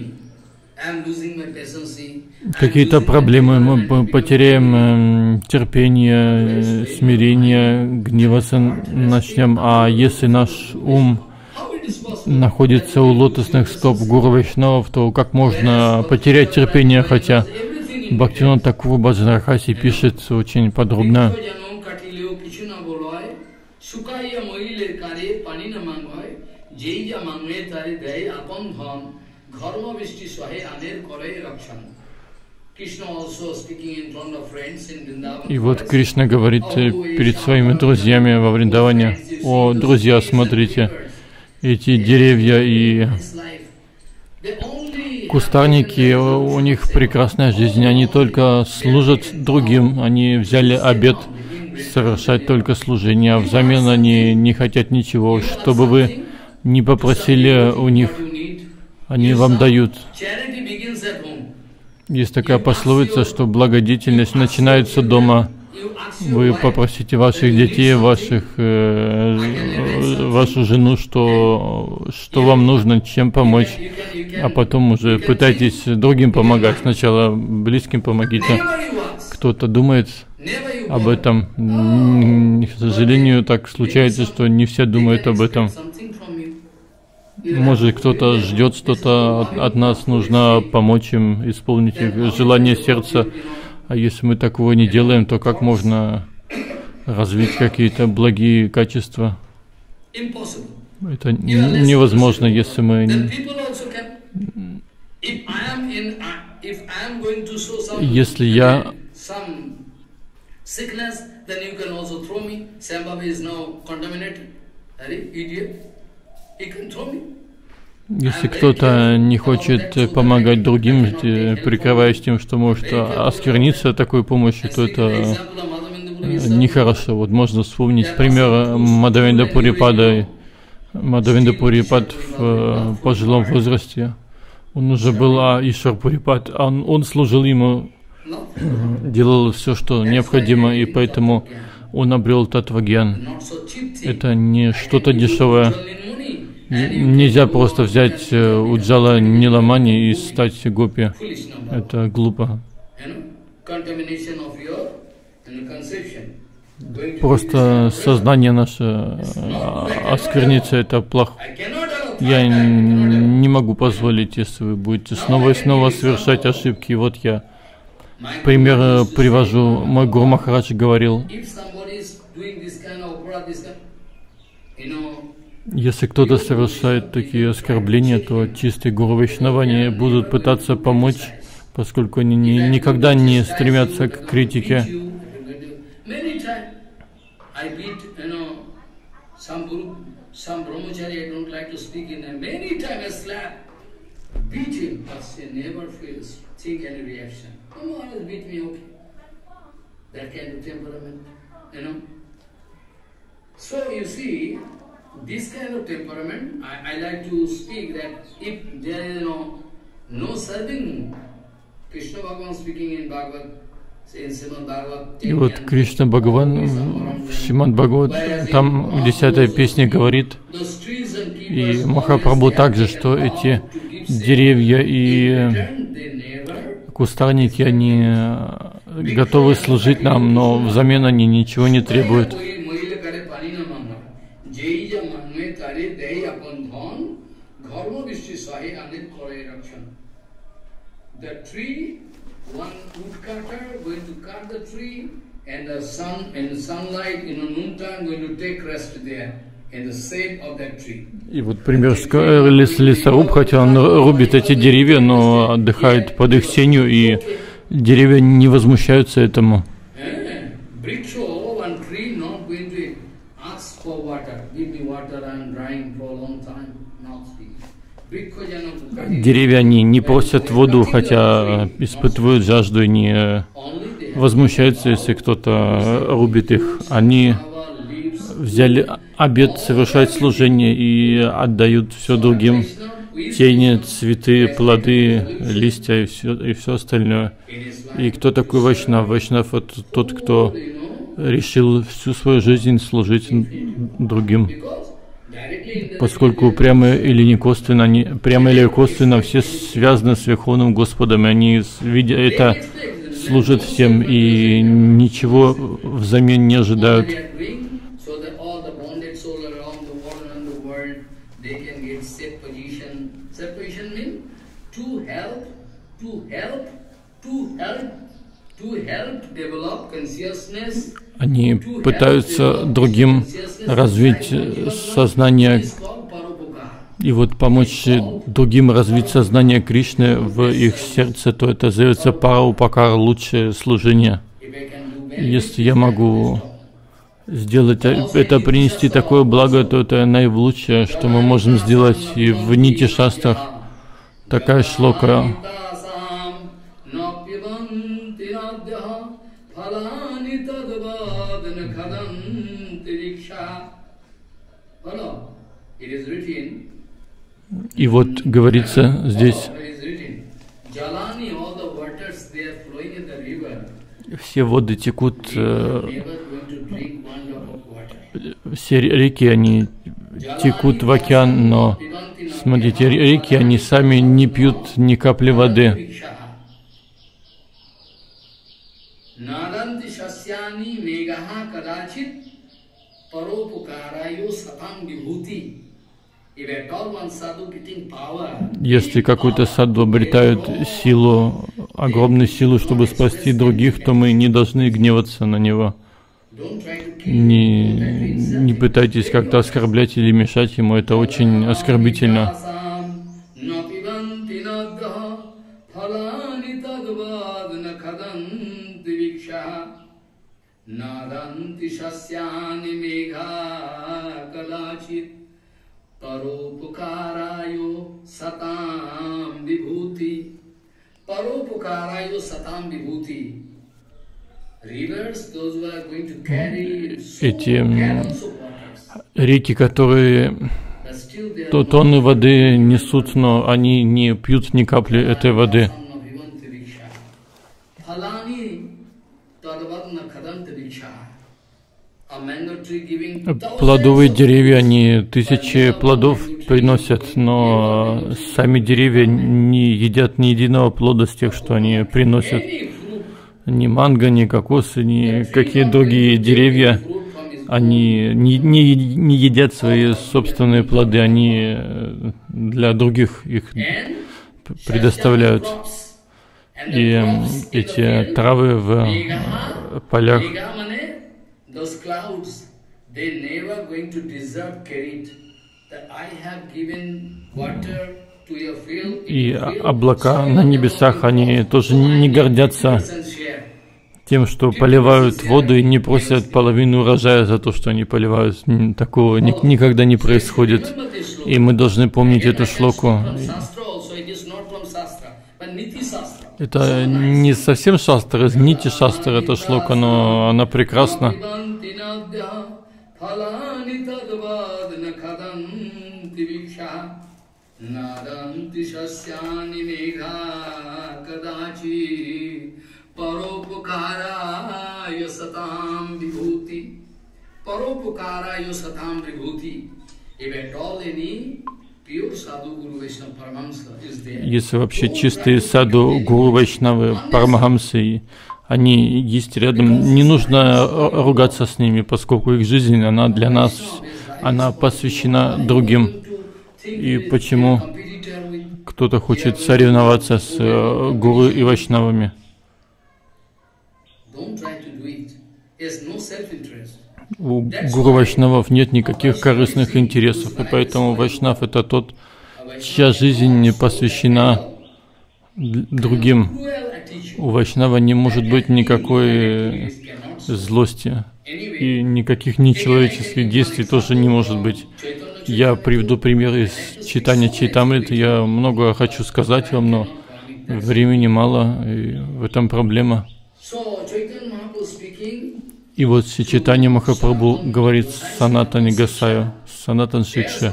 какие-то проблемы, мы потеряем э, терпение, э, смирение, гневаться начнем. А если наш ум находится у лотосных стоп Гуру Вайшнавов, то как можно потерять терпение, хотя Бхактивинода Тхакур Баджанархаси пишет очень подробно. И вот Кришна говорит перед своими друзьями во Вриндаване: о, друзья, смотрите, эти деревья и кустарники, у них прекрасная жизнь, они только служат другим, они взяли обет совершать только служение, а взамен они не хотят ничего, чтобы вы не попросили у них, они вам дают. Есть такая пословица, что благодетельность начинается дома. Вы попросите ваших детей, ваших, э, вашу жену, что, что вам нужно, чем помочь, а потом уже пытайтесь другим помогать. Сначала близким помогите. Кто-то думает об этом. К сожалению, так случается, что не все думают об этом. Может, кто-то ждет что-то от, от нас, нужно помочь им исполнить их желание сердца. А если мы такого не делаем, то как можно развить какие-то благие качества? Это невозможно, если мы... Если я... Если кто-то не хочет помогать другим, прикрываясь тем, что может оскверниться такой помощью, то это нехорошо. Вот можно вспомнить пример Мадхавендра Пурипада. Мадхавендра Пурипад в пожилом возрасте. Он уже был Ишвар Пурипад, он, он служил ему, делал все, что необходимо, и поэтому он обрел татвагьян. Это не что-то дешевое. Нельзя просто взять Уджала Ниламани и стать гопи. Это глупо. Просто сознание наше осквернится, это плохо. Я не могу позволить, если вы будете снова и снова совершать ошибки. И вот я пример привожу. Мой Гуру Махарадж говорил, если кто-то совершает такие оскорбления, то чистые гуру Вайшнава будут пытаться помочь, поскольку они ни, никогда не стремятся к критике. Some brahmachari, I don't like to speak in them, many times I slap, beat him, but she never feels, think any reaction. Come on, beat me, okay. That kind of temperament, you know. So you see, this kind of temperament, I, I like to speak that if there is no, no serving, Krishna Bhagavan speaking in Bhagavad, и вот Кришна Бхагаван в Шримад Бхагават, там в десятой песне говорит, и Махапрабху также, что эти деревья и кустарники, они готовы служить нам, но взамен они ничего не требуют. One woodcutter going to cut the tree, and the sun and the sunlight in the noontime going to take rest there in the shade of that tree. И вот пример лес, лесоруб, хотя он рубит эти деревья, но отдыхает под их сенью, и деревья не возмущаются этому. Деревья, они не просят воду, хотя испытывают жажду и не возмущаются, если кто-то рубит их. Они взяли обет совершать служение и отдают все другим. Тени, цветы, плоды, листья и все, и все остальное. И кто такой Вайшнав? Вайшнав — это тот, кто решил всю свою жизнь служить другим. Поскольку прямо или не косвенно, они, прямо или косвенно все связаны с Верховным Господом, и они, видя это, служат всем и ничего взамен не ожидают. Они пытаются другим развить сознание и вот помочь другим развить сознание Кришны в их сердце, то это зовется параупакар, лучшее служение. Если я могу сделать это, принести такое благо, то это наилучшее, что мы можем сделать. И в Нити Шастрах такая шлока. И вот говорится здесь, все воды текут, э, все реки, они текут в океан, но, смотрите, реки, они сами не пьют ни капли воды. Если какой-то саду обретают силу, огромную силу, чтобы спасти других, то мы не должны гневаться на него. Не, не пытайтесь как-то оскорблять или мешать ему, это очень оскорбительно. Paropukarayo satam vibhuti. Paropukarayo satam vibhuti. Rivers, those who are going to carry эти реки, которые то тонны воды несут, но они не пьют ни капли этой воды. Плодовые деревья, они тысячи плодов приносят, но сами деревья не едят ни единого плода с тех, что они приносят. Ни манго, ни кокосы, ни какие другие деревья, они не, не, не едят свои собственные плоды, они для других их предоставляют. И эти травы в полях, и облака на небесах, они тоже не гордятся тем, что поливают воду и не просят половину урожая за то, что они поливают. Такого никогда не происходит. И мы должны помнить эту шлоку. Это не совсем шастра, из нити шастра эта шлока, но она прекрасна. Если вообще чистые саду, гуру, вайшнавы, парамахамсы, они есть рядом, не нужно ругаться с ними, поскольку их жизнь, она для нас, она посвящена другим. И почему кто-то хочет соревноваться с гуру и вайшнавами? У гуру вайшнавов нет никаких корыстных интересов, и поэтому вайшнав — это тот, чья жизнь не посвящена другим. У вайшнава не может быть никакой злости, и никаких нечеловеческих действий тоже не может быть. Я приведу пример из читания Чайтамриты. Я много хочу сказать вам, но времени мало, и в этом проблема. И вот Чайтанья Махапрабху говорит Санатане Госвами, Санатан Шикше.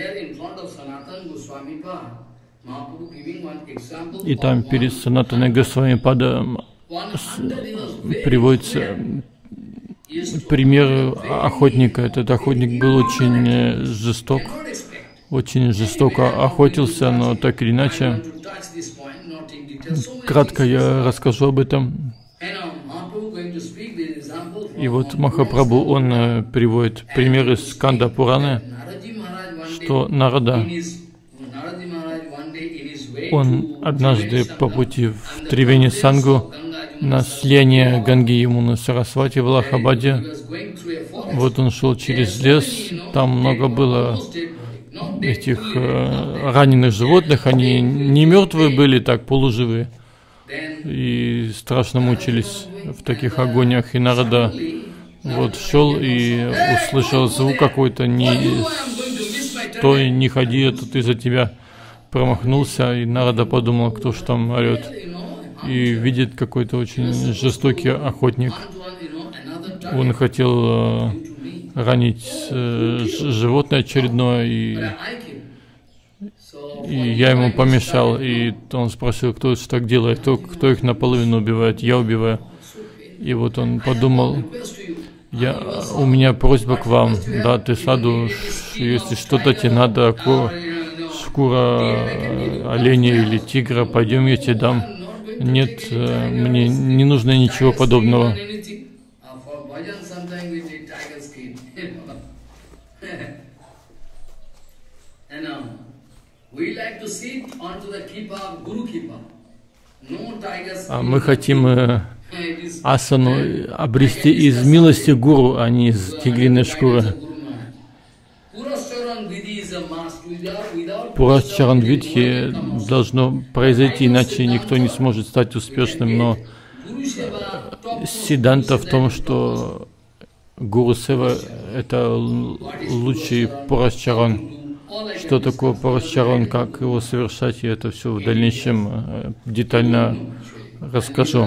И там перед Санатаной Госвами Падом приводится пример охотника. Этот охотник был очень жесток, очень жестоко охотился, но так или иначе, кратко я расскажу об этом. И вот Махапрабху, он э, приводит пример из Сканда Пураны, что Нарада, он однажды по пути в Тривени Сангу на слияние Ганги Ямуны Сарасвати в Аллахабаде, вот он шел через лес, там много было этих э, раненых животных, они не мертвые были, так полуживые, и страшно мучились в таких агониях. И Нарада вот шел и услышал звук какой-то: не стой, не ходи, это ты за тебя промахнулся. И Нарада подумал, кто ж там орет, и видит какой-то очень жестокий охотник. Он хотел э, ранить э, животное очередное, и И я ему помешал, и он спросил, кто это так делает, кто, кто их наполовину убивает, я убиваю. И вот он подумал, я, у меня просьба к вам, да, ты саду, если что-то тебе надо, шкура оленя или тигра, пойдем, я тебе дам. Нет, мне не нужно ничего подобного. А мы хотим э, асану обрести из милости гуру, а не из тигриной шкуры. Пурашчаранвидхи должно произойти, иначе никто не сможет стать успешным. Но сиданта в том, что гуру сева — это лучший пурашчаран. Что такое пурашчаран, как его совершать, я это все в дальнейшем детально расскажу.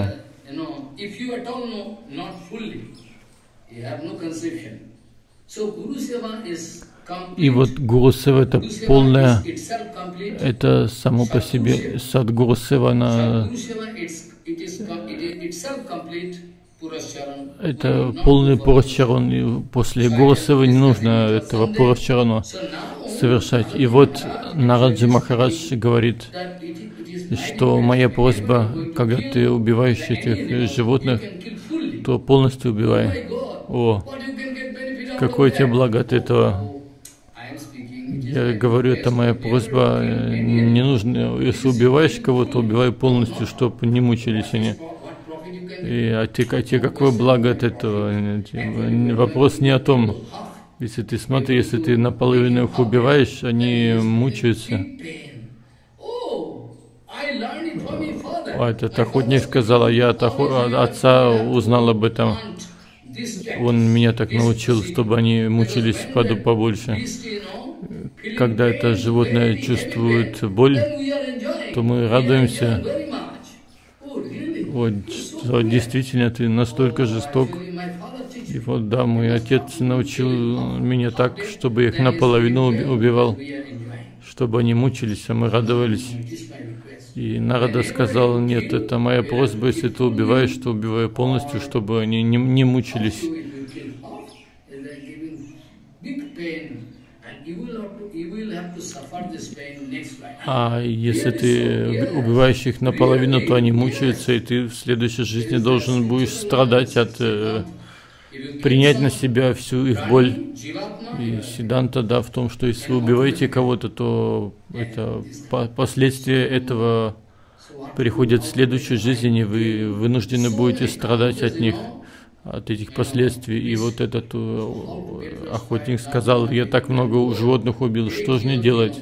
И вот гуру сева — это полное, это само по себе садгуру сева, она Это полный Пурашчаран, и после Гурусевы не нужно этого Пурашчарана совершать. И вот Нараджи Махарадж говорит, что моя просьба, когда ты убиваешь этих животных, то полностью убивай. О, какое тебе благо от этого? Я говорю, это моя просьба. Не нужно, если убиваешь кого-то, убивай полностью, чтобы не мучились они. И, а, тебе, а тебе какое благо от этого? Вопрос не о том. Если ты смотри, если ты наполовину их убиваешь, они мучаются. А этот охотник сказал, а я от отца узнал об этом. Он меня так научил, чтобы они мучились побольше. Когда это животное чувствует боль, то мы радуемся. Вот, действительно, ты настолько жесток. И вот, да, мой отец научил меня так, чтобы их наполовину убивал, чтобы они мучились, а мы радовались. И Нарада сказал, нет, это моя просьба, если ты убиваешь, то убивай полностью, чтобы они не, не мучились. А если ты убиваешь их наполовину, то они мучаются, и ты в следующей жизни должен будешь страдать от э, принять на себя всю их боль. И Сиддханта, да, в том, что если вы убиваете кого-то, то это по последствия этого приходят в следующую жизнь, и вы вынуждены будете страдать от них, от этих последствий. И вот этот э, охотник сказал, я так много животных убил, что же мне делать?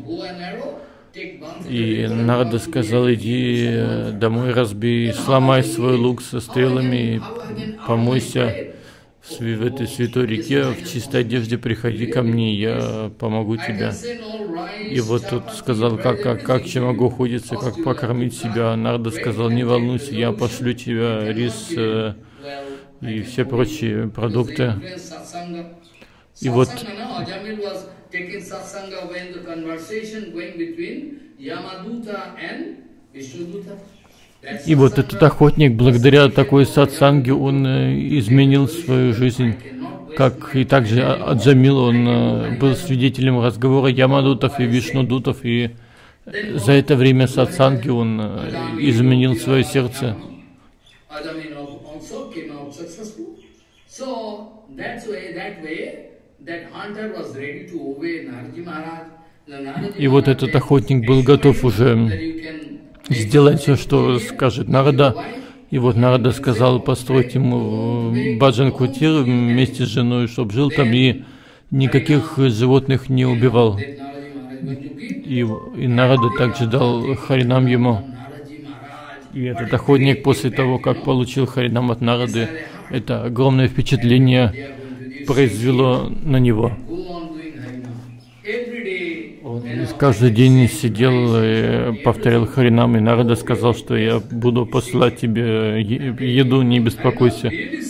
И Нарада сказал, иди домой, разбей, сломай свой лук со стрелами, помойся в этой святой реке, в чистой одежде приходи ко мне, я помогу тебе. И вот тут сказал, как, как, как я могу охотиться, как покормить себя. Нарада сказал, не волнуйся, я пошлю тебе рис э, и все прочие продукты. И вот И вот этот охотник, благодаря такой сатсанге, он э, изменил свою жизнь. Как и также Аджамил, он э, был свидетелем разговора Ямадутов и Вишнудутов, и за это время сатсанги он э, изменил свое сердце. И вот этот охотник был готов уже сделать все, что скажет Нарада. И вот Нарада сказал построить ему баджан-кутир вместе с женой, чтобы жил там и никаких животных не убивал. И, и Нарада также дал харинам ему. И этот охотник после того, как получил харинам от Нарады, это огромное впечатление произвело на него. Он каждый день сидел и повторял харинам, и Нарада сказал, что я буду посылать тебе еду, не беспокойся.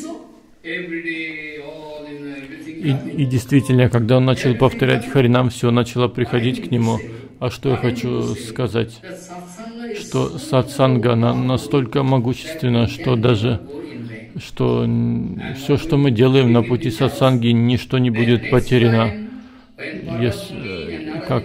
И, и действительно, когда он начал повторять харинам, все начало приходить к нему. А что я хочу сказать? Что сатсанга она настолько могущественна, что даже что все, что мы делаем на пути сатсанги, ничто не будет потеряно. Если, как,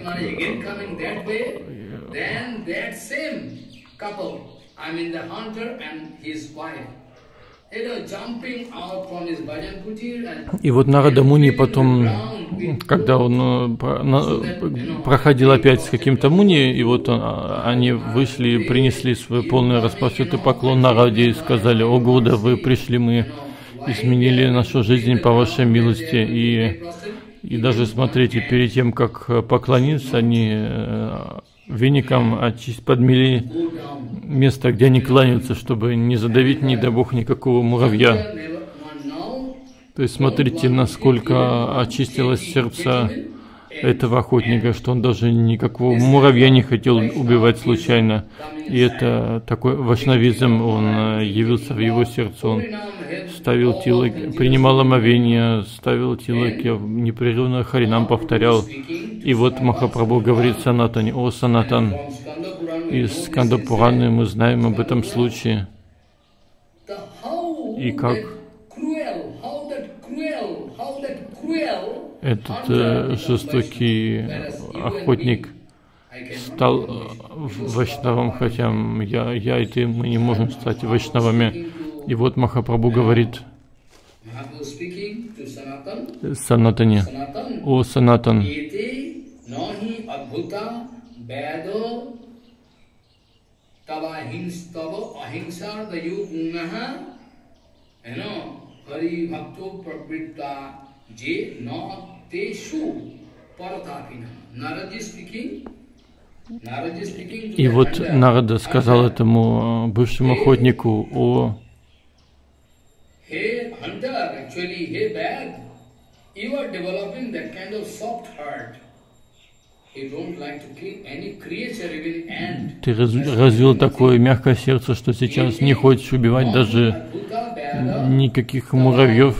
и вот Нарада Муни потом, когда он проходил опять с каким-то Муни, и вот он, они вышли и принесли свой полный распростертый поклон Нараде и сказали: «О Гуруда, вы пришли, мы изменили нашу жизнь по вашей милости». И И даже, смотрите, перед тем, как поклониться, они веником подмели место, где они кланяются, чтобы не задавить, не дай Бог, никакого муравья. То есть, смотрите, насколько очистилось сердце этого охотника, что он даже никакого муравья не хотел убивать случайно. И это такой вайшнавизм, он явился в его сердце, он ставил тилок, принимал омовение, ставил тилок, непрерывно харинам повторял. И вот Махапрабху говорит Санатане: «О Санатан, из Сканда Пураны мы знаем об этом случае». И как этот э, жестокий охотник стал вайшнавом, хотя я, я и ты, мы не можем стать вайшнавами. И вот Махапрабху говорит Санатане: о Санатан, и вот Нарада сказал этому бывшему охотнику: о ты развил такое мягкое сердце, что сейчас не хочешь убивать даже никаких муравьев.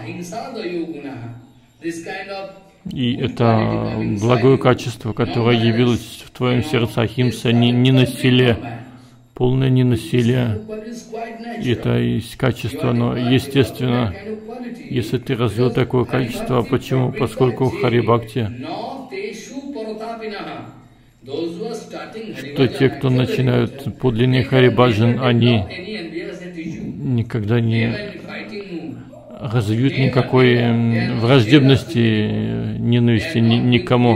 И это благое качество, которое явилось в твоем сердце, ахимса, не, не насилие, полное ненасилие. И это есть качество, но естественно, если ты развил такое качество, почему? Поскольку Хари-бхакти, что те, кто начинают подлинный Хари-баджан, они никогда не развьют никакой враждебности, ненависти ни, никому.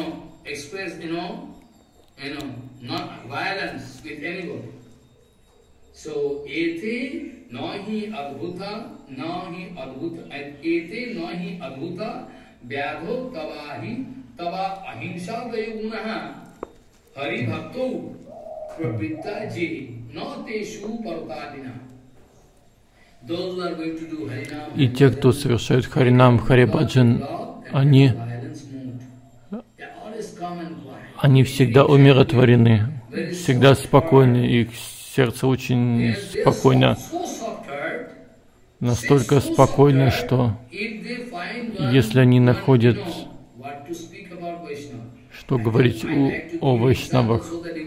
И те, кто совершают Харинам, Хари-баджан, они, они всегда умиротворены, всегда спокойны, их сердце очень спокойно, настолько спокойно, что если они находят, что говорить о, о вайшнавах,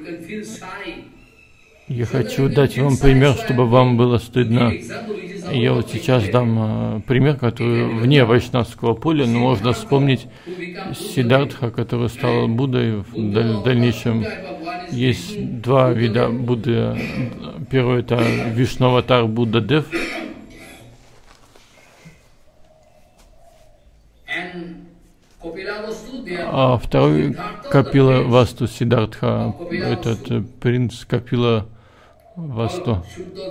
я хочу дать вам пример, чтобы вам было стыдно. Я вот сейчас дам uh, пример, который вне вайшнавского поля, но можно вспомнить Сиддхартха, который стал Буддой в, даль в дальнейшем. Есть два вида Будды. Первый — это Вишнаватар Будда Дев. А второй Капила Васту Сиддхартха, этот принц Капила Васту.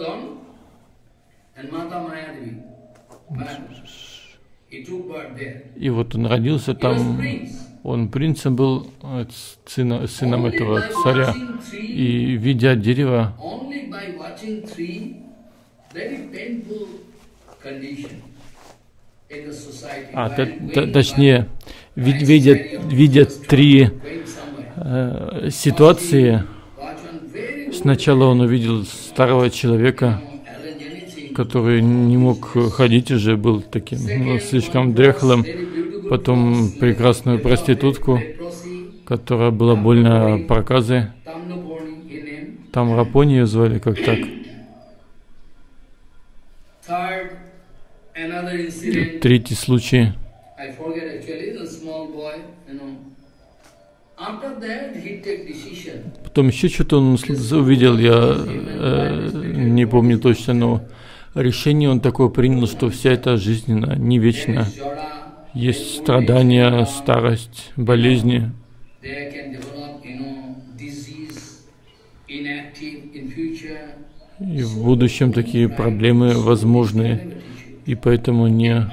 И вот он родился там, он принцем был, сына, сыном этого царя, и видя дерево, а т т точнее, видя, видя три э, ситуации, сначала он увидел старого человека, который не мог ходить уже, был таким, ну, слишком дряхлым. Потом прекрасную проститутку, которая была больна проказой. Там Рапони ее звали, как так. Третий случай. Потом еще что-то он увидел, я э, не помню точно, но решение он такое принял, что вся эта жизнь не вечна. Есть страдания, старость, болезни. И в будущем такие проблемы возможны, и поэтому не...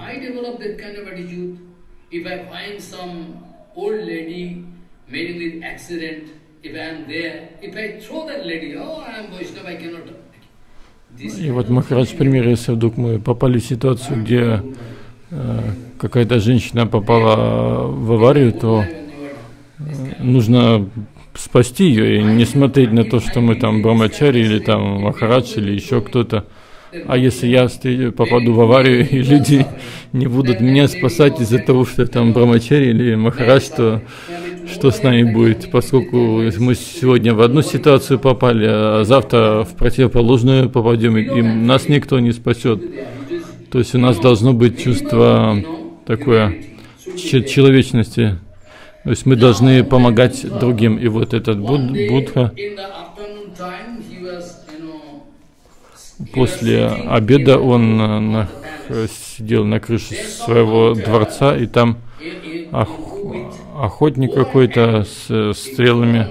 И вот Махарадж, пример, если вдруг мы попали в ситуацию, где э, какая-то женщина попала в аварию, то э, нужно спасти ее и не смотреть на то, что мы там Брамачари или там Махарадж или еще кто-то. А если я попаду в аварию и люди не будут меня спасать из-за того, что я там Брамачари или Махарадж, то что с нами будет? Поскольку мы сегодня в одну ситуацию попали, а завтра в противоположную попадем, и нас никто не спасет. То есть у нас должно быть чувство такое человечности. То есть мы должны помогать другим. И вот этот Буд, Будха после обеда он на, сидел на крыше своего дворца, и там ох, охотник какой-то с стрелами.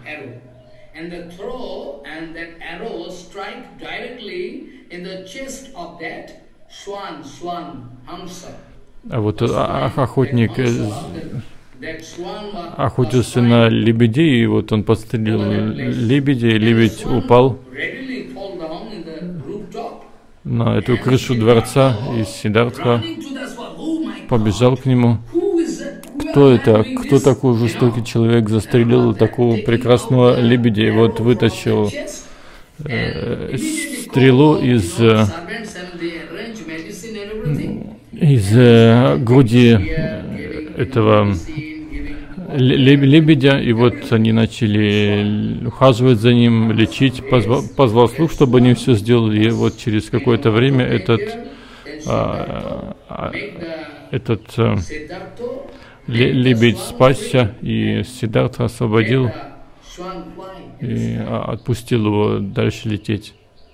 А вот охотник охотился на лебедей, и вот он подстрелил лебедя, и лебедь упал на эту крышу дворца, и Сиддхартха побежал к нему. Кто это? Кто такой жестокий человек застрелил такого прекрасного лебедя? И вот вытащил э, стрелу из, э, из э, груди этого лебедя, и вот они начали ухаживать за ним, лечить, позвал, позвал слуг, чтобы они все сделали, и вот через какое-то время этот, а, а, этот а, лебедь спасся, и Сиддхартха освободил и а, отпустил его дальше лететь.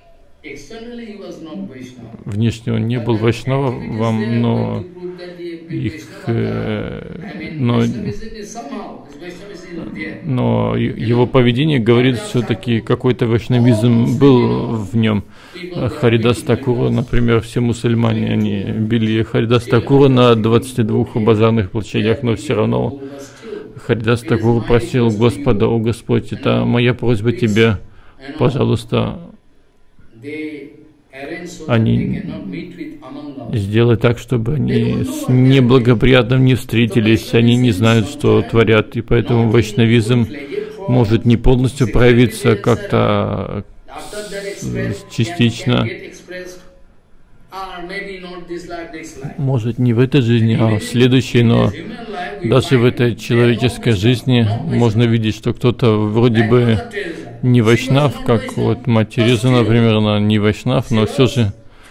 Внешне он не был вайшнавом, но их, но, но его поведение говорит, все-таки какой-то вайшнавизм был в нем. Харидас Такура, например, все мусульмане, они били Харидас Такура на двадцати двух базарных площадях, но все равно Харидас Такура просил Господа: «О Господь, это моя просьба Тебе, пожалуйста, они сделай так, чтобы они с неблагоприятным не встретились, они не знают, что творят, и поэтому вайшнавизм может не полностью проявиться, как-то частично, может не в этой жизни, а в следующей, но даже в этой человеческой жизни можно видеть, что кто-то вроде бы не вайшнав, как вот мать Тереза, например, она не вайшнав, но все же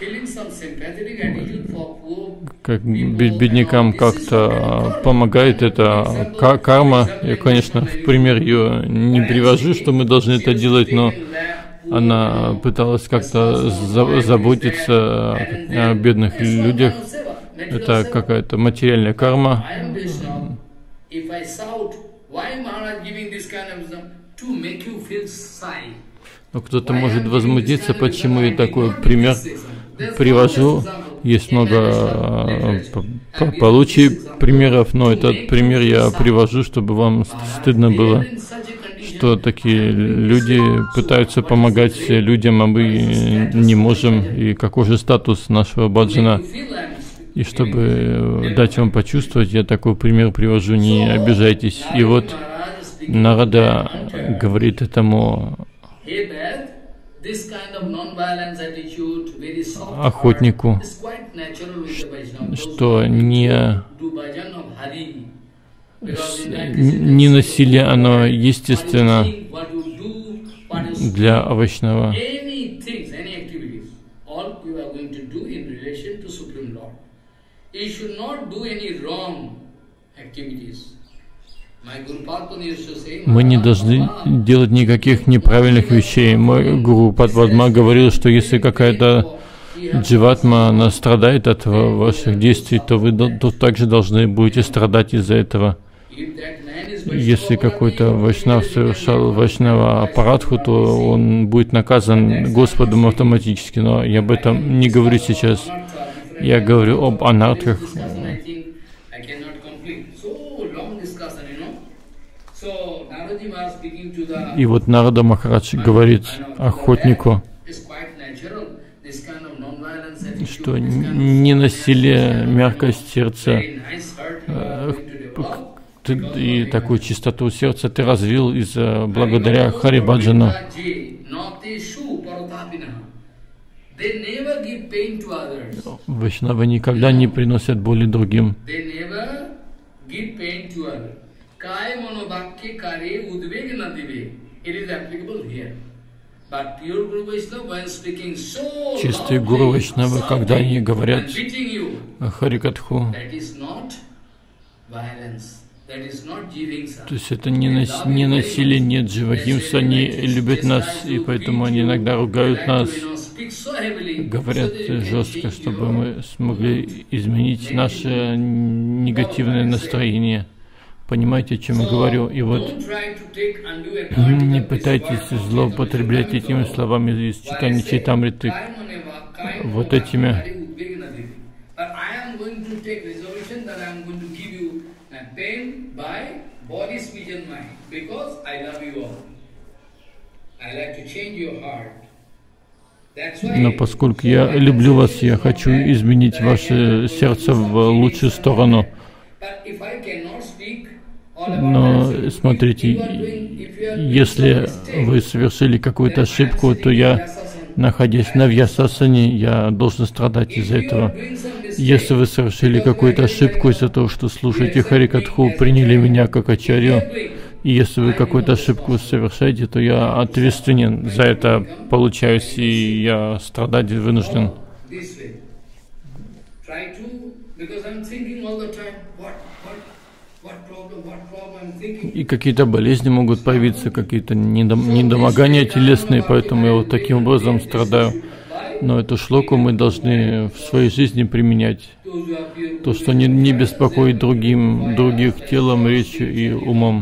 как беднякам как-то помогает эта карма. Я, конечно, в пример ее не привожу, что мы должны это делать, но она пыталась как-то заботиться о бедных людях. Это какая-то материальная карма. Но кто-то может возмутиться, почему я такой пример привожу. Есть много получше примеров, но этот пример я привожу, чтобы вам стыдно было, что такие люди пытаются помогать людям, а мы не можем. И какой же статус нашего баджана? И чтобы дать вам почувствовать, я такой пример привожу, не обижайтесь. И вот Нарада говорит этому охотнику, что не, не насилие, оно естественно для вайшнава. Мы не должны делать никаких неправильных вещей. Мой гуру Падма говорил, что если какая-то дживатма, она страдает от ваших действий, то вы то также должны будете страдать из-за этого. Если какой-то вайшнав совершал вайшнава аппаратху, то он будет наказан Господом автоматически. Но я об этом не говорю сейчас. Я говорю об анартхах. И вот Нарада Махарадж говорит охотнику, что не насилие, мягкость сердца и такую чистоту сердца ты развил из-за благодаря Хари Баджану. Вайшнавы никогда не приносят боли другим. Чистые Гуру Вайшнавы, когда они говорят Харикатху, то есть это не, нас, не насилие, нет дживахимса, они любят нас, и поэтому они иногда ругают нас, говорят жестко, чтобы мы смогли изменить наше негативное настроение. Понимаете, о чем я говорю? И вот не пытайтесь злоупотреблять этими словами из читания Чайтамриты, вот этими. Но поскольку я люблю вас, я хочу изменить ваше сердце в лучшую сторону. Но смотрите, если вы совершили какую-то ошибку, то я, находясь на вьясасане, я должен страдать из-за этого. Если вы совершили какую-то ошибку из-за того, что слушаете Харикатху, приняли меня как ачарью, и если вы какую-то ошибку совершаете, то я ответственен за это, получаюсь, и я страдать вынужден. И какие-то болезни могут появиться, какие-то недомогания телесные, поэтому я вот таким образом страдаю. Но эту шлоку мы должны в своей жизни применять. То, что не, не беспокоит другим, других телом, речью и умом.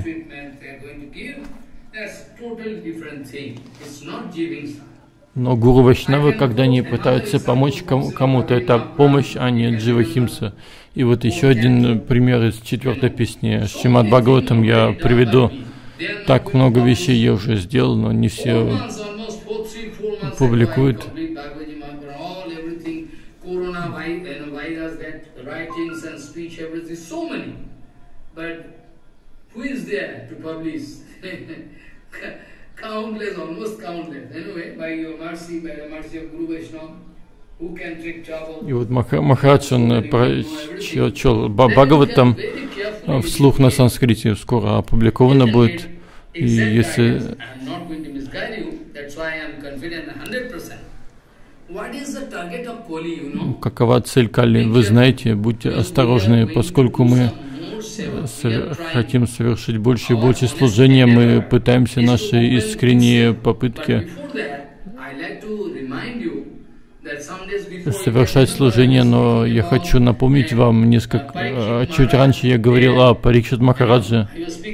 Но Гуру Вайшнавы, когда они пытаются помочь кому-то, это помощь, а не дживахимса. И вот еще один пример из четвертой песни Шримад Бхагаватам я приведу. Так много вещей я уже сделал, но не все публикуют. Countless, almost countless. Anyway, by your mercy, by the mercy of Guru Vaishnava, who can take trouble. И вот Махарадж, он прочел Бхагаватам вслух на санскрите, скоро опубликовано будет. И если... Какова цель Кали? Вы знаете, будьте осторожны, поскольку мы хотим совершить больше и больше служения, мы пытаемся наши искренние попытки совершать служение, но я хочу напомнить вам несколько... Чуть раньше я говорил о Парикшит Махараджа.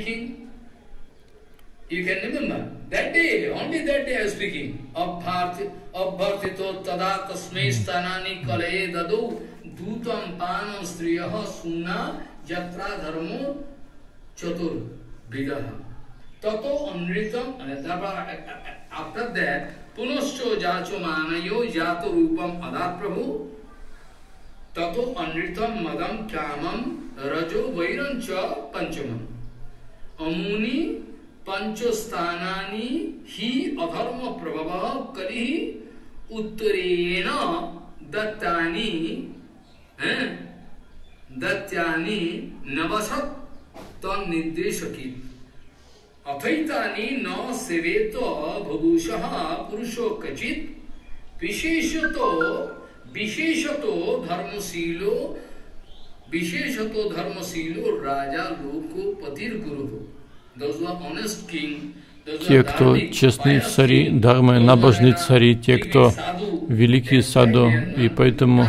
Jatra dharmo chatur vidaha. Tato amritam, and after that, punascho jacho manayo jato rupam adat prabhu. Tato amritam madam kamam rajo vairancha panchamam. Amuni panchasthanani hi adharma prabhava kalihi uttarena dattani. Datyani navasat tan nideshakit athaitani na seveto bhubushaha purusho kachit visheshato visheshato dharmasilo visheshato dharmasilo raja loko patir guru. Those who are honest king, те, кто честные цари, дharma, набожные цари, те, кто великие саду, и поэтому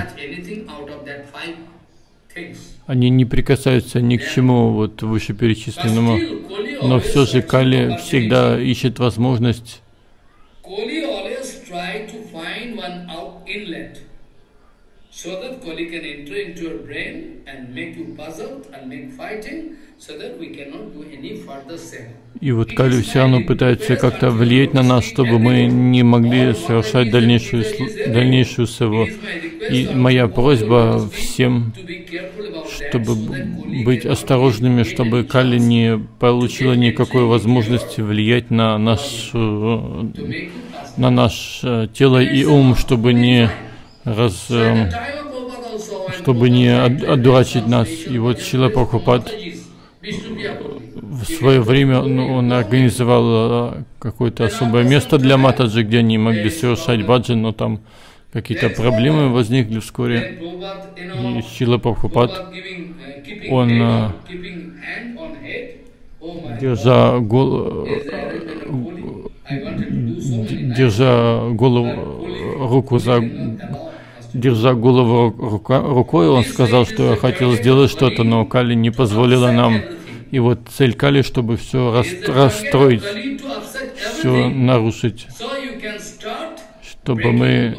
они не прикасаются ни к чему вот вышеперечисленному, но все же Кали всегда ищет возможность и вот Кали все равно пытается как-то влиять на нас, чтобы мы не могли совершать дальнейшую, дальнейшую севу. И моя просьба всем, чтобы быть осторожными, чтобы Кали не получила никакой возможности влиять на наш, на наше тело и ум, чтобы не раз, чтобы не одурачить нас. И вот Шрила Прабхупад в свое время он, он организовал какое-то особое место для Матаджи, где они могли совершать баджан, но там какие-то проблемы возникли вскоре. И Шрила Прабхупад, он, держа, гол, держа голову, руку за, держа голову рука, рукой, он сказал, что я хотел сделать что-то, но Кали не позволила нам. И вот цель Кали, чтобы все расстроить, все нарушить, чтобы мы...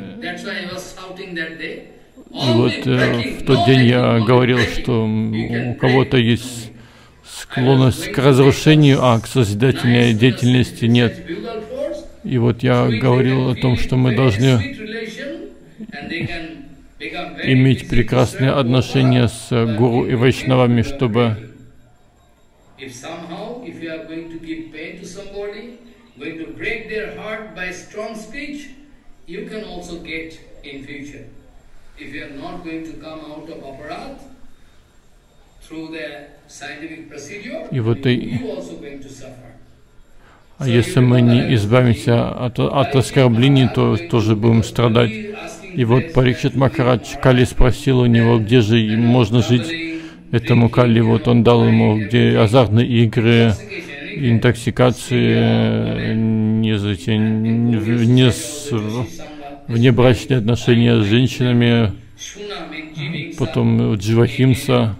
И вот э, в тот день я говорил, что у кого-то есть склонность к разрушению, а к созидательной деятельности нет. И вот я говорил о том, что мы должны иметь прекрасные отношения с гуру и вайшнавами, чтобы if you are not going to come out of aparat through the scientific procedure, и вот и, you also going to suffer. А если мы не избавимся от, от оскорблений, то тоже будем страдать. И вот Парикшит Махарадж, Кали спросил у него, где же можно жить этому Кали. Вот он дал ему, где азартные игры, интоксикации, не, не, не с, внебрачные отношения с женщинами, потом дживахимса.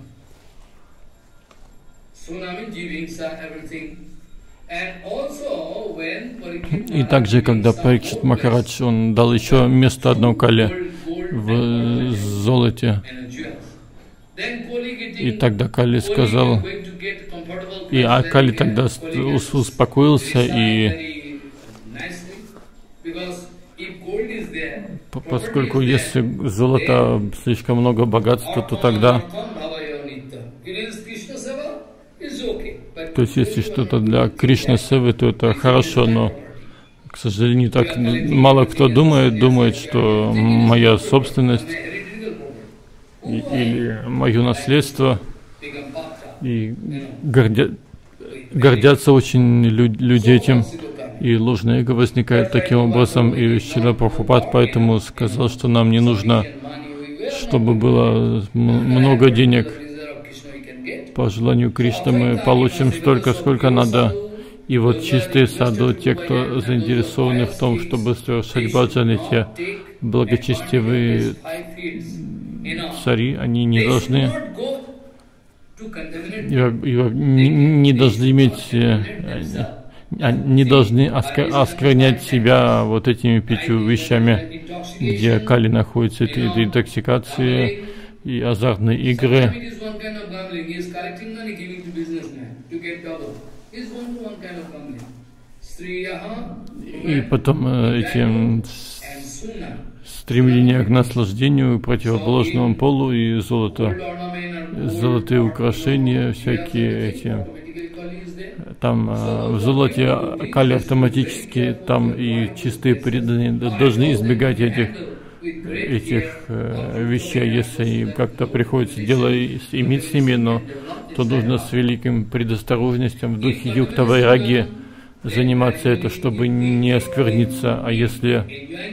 И также, когда Парикшит Махарадж, он дал еще место одной Кали в золоте. И тогда Кали сказал, и а Кали тогда успокоился, и поскольку если золото слишком много богатства, то тогда, то есть если что-то для Кришна Севы, то это хорошо, но, к сожалению, так мало кто думает, думает, что моя собственность и, или мое наследство, и гордя, гордятся очень лю, люди этим. И ложное эго возникает таким образом, и Шрила Прабхупад поэтому сказал, что нам не нужно, чтобы было много денег. По желанию Кришны мы получим столько, сколько надо. И вот чистые саду, те, кто заинтересованы в том, чтобы совершать баджаны, те благочестивые цари, они не должны, не, не должны иметь... не должны осквернять себя вот этими пятью вещами, где Кали находится, это, это интоксикации и азартные игры. И потом эти стремления к наслаждению противоположному полу и золото, золотые украшения, всякие эти. Там э, в золоте Кали автоматически, там и чистые преданные должны избегать этих, этих э, вещей, если как-то приходится дело иметь с ними, но то нужно с великим предосторожностью в духе юкта вайраги заниматься это, чтобы не оскверниться. А если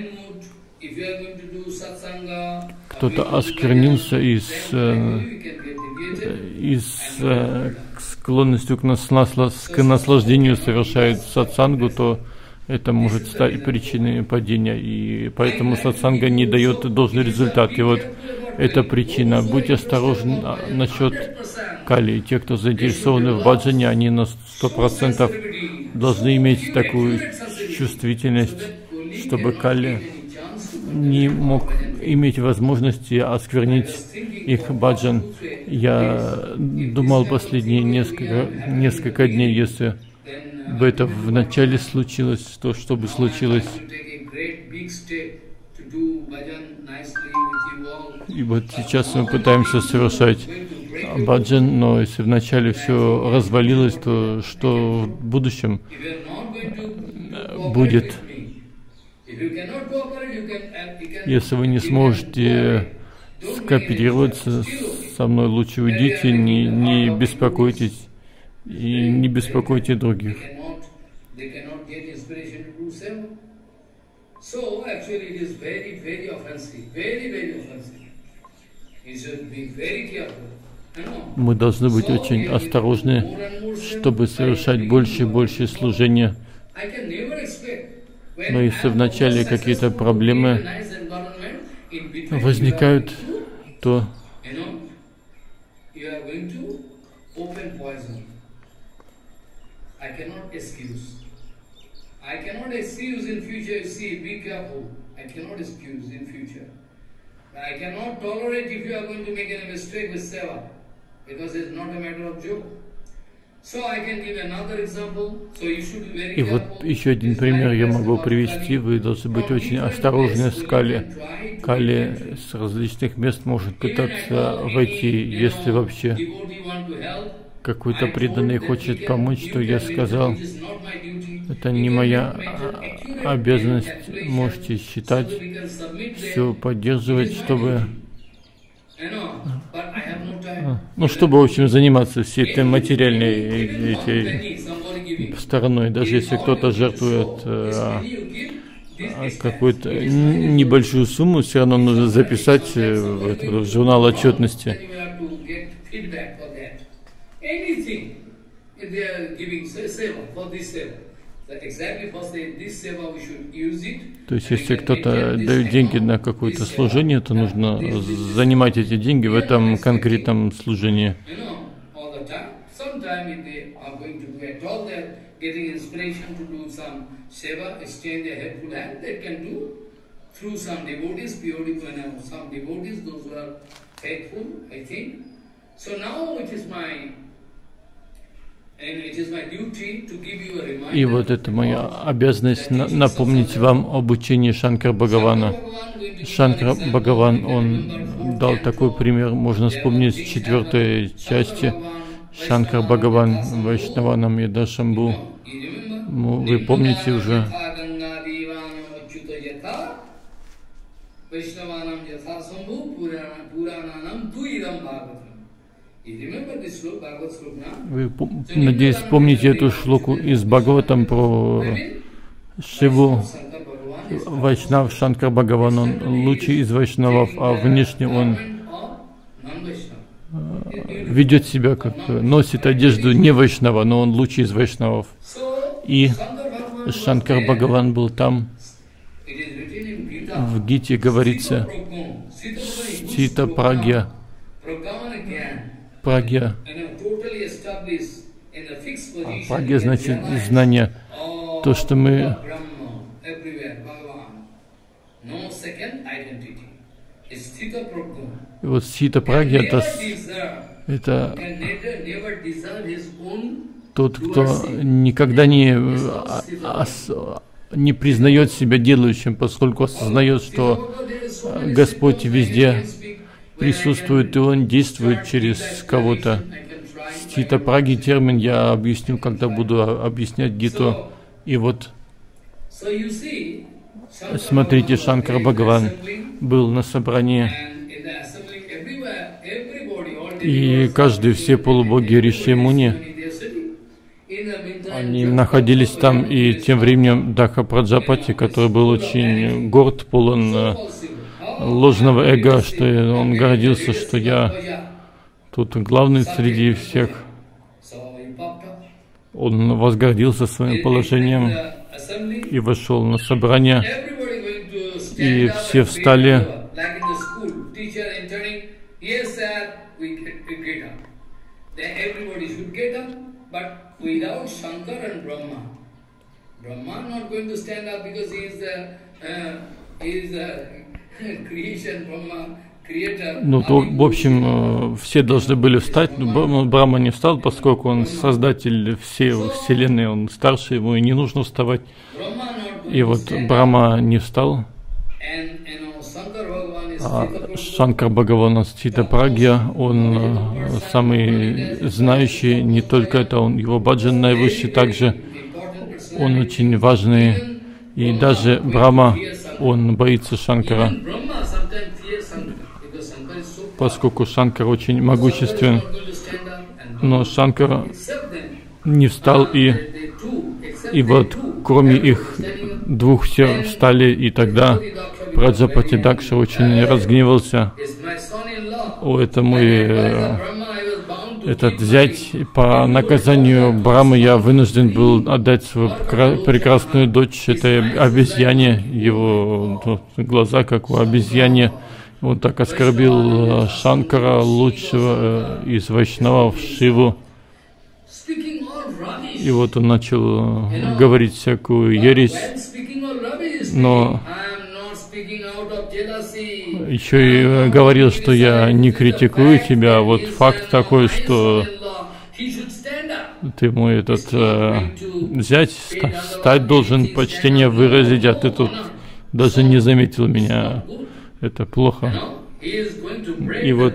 кто-то осквернился из, э, из э, склонностью к, насла к наслаждению совершает сатсангу, то это может стать причиной падения, и поэтому сатсанга не дает должный результат. И вот эта причина. Будьте осторожны насчет Кали. Те, кто заинтересованы в баджане, они на сто процентов должны иметь такую чувствительность, чтобы Кали не мог иметь возможности осквернить их баджан. Я думал последние несколько, несколько дней, если бы это вначале случилось, то что бы случилось. И вот сейчас мы пытаемся совершать баджан, но если вначале все развалилось, то что в будущем будет? Если вы не сможете скооперироваться со мной, лучше уйдите, не, не беспокойтесь, и не беспокойте других. Мы должны быть очень осторожны, чтобы совершать больше и больше служения. Но если вначале какие-то проблемы возникают, то I cannot tolerate if you are going to make any mistake with seva, because it's not a matter of joke. So I can give another example. So you should be very И вот еще один пример я могу привести. Вы должны быть очень осторожны с кали. Кали с различных мест может пытаться войти, если вообще какой-то преданный хочет помочь, то я сказал, это не моя обязанность, можете считать, все поддерживать, чтобы, ну, чтобы, в общем, заниматься всей этой материальной этой стороной. Даже если кто-то жертвует а, какую-то небольшую сумму, все равно нужно записать в, это, в журнал отчетности. То есть, если кто-то дает деньги на какое-то служение, то нужно занимать эти деньги в этом конкретном служении. И вот это моя обязанность напомнить вам об учении Шанкара Бхагавана. Шанкара Бхагаван, он дал такой пример, можно вспомнить с четвертой части. Шанкара Бхагаван Вайшнаванам Ядашамбу. Ну, вы помните уже. Вы, надеюсь, помните эту шлоку из Бхагаватам про Шиву. Вайшнав Шанкар Бхагаван, он лучший из вайшнавов, а внешне он ведет себя как носит одежду не вайшнава, но он лучший из вайшнавов. И Шанкар Бхагаван был там. В Гите говорится Стита Прагья. Прагья. А прагья значит знание. То, что мы и вот Стита Прагья, это, это тот, кто никогда не, не признает себя делающим, поскольку осознает, что Господь везде присутствует, и Он действует через кого-то. Стита Праги термин я объясню, когда буду объяснять Гиту. И вот, смотрите, Шанкар Бхагаван был на собрании, и каждый, все полубоги Риши Муни, они находились там, и тем временем Даха Праджапати, который был очень горд, полон ложного эго, что он гордился, что я тут главный среди всех. Он возгордился своим положением и вошел на собрание, и все встали. Ну, то, в общем, все должны были встать, но Брахма не встал, поскольку он создатель всей вселенной, он старше, ему и не нужно вставать. И вот Брахма не встал, а Шанкар Бхагаван Стита Прагья, он самый знающий, не только это, он, его баджан наивысший также, он очень важный, и даже Брахма, он боится Шанкара, поскольку Шанкар очень могуществен, но Шанкар не встал, и, и вот кроме их двух все встали, и тогда Праджапати Дакша очень разгневался. О, это мой, э, этот зять, по наказанию Брамы я вынужден был отдать свою прекрасную дочь этой обезьяне, его ну, глаза как у обезьяне. Он так оскорбил Шанкара, лучшего из вайшнавов, Шиву. И вот он начал говорить всякую ересь, но еще и говорил, что я не критикую тебя. Вот факт такой, что ты мой этот э, зять, стать должен, почтение выразить, а ты тут даже не заметил меня. Это плохо. И вот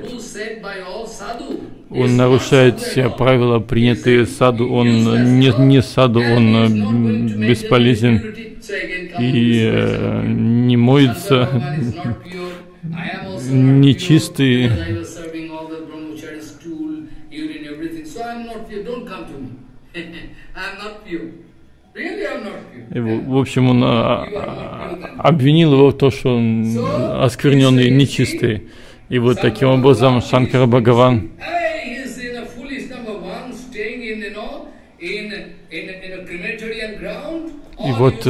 он нарушает все правила, принятые саду, он не, не саду, он бесполезен и э, не моется, нечистый. И, в общем, он а, а, обвинил его в том, что он оскверненный, нечистый. И вот таким образом Шанкара Бхагаван и вот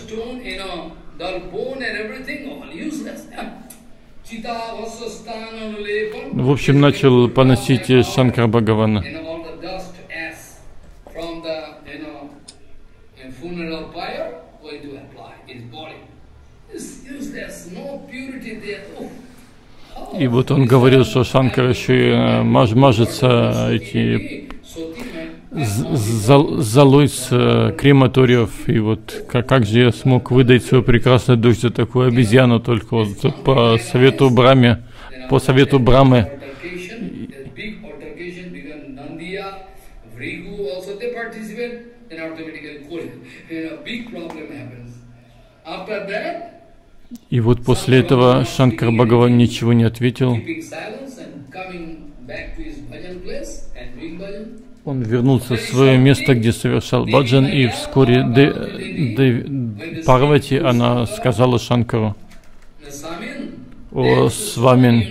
в общем начал поносить Шанкара Бхагавана. И вот он говорил, что Шанкар еще и маж, мажется эти золой с крематориев. И вот как, как же я смог выдать свою прекрасную дочь за такую обезьяну, только вот по совету Браме, по совету Брамы. И вот после этого Шанкар Бхагаван ничего не ответил. Он вернулся в свое место, где совершал баджан, и вскоре Де, Де, Парвати, она сказала Шанкару: «О, Свамин,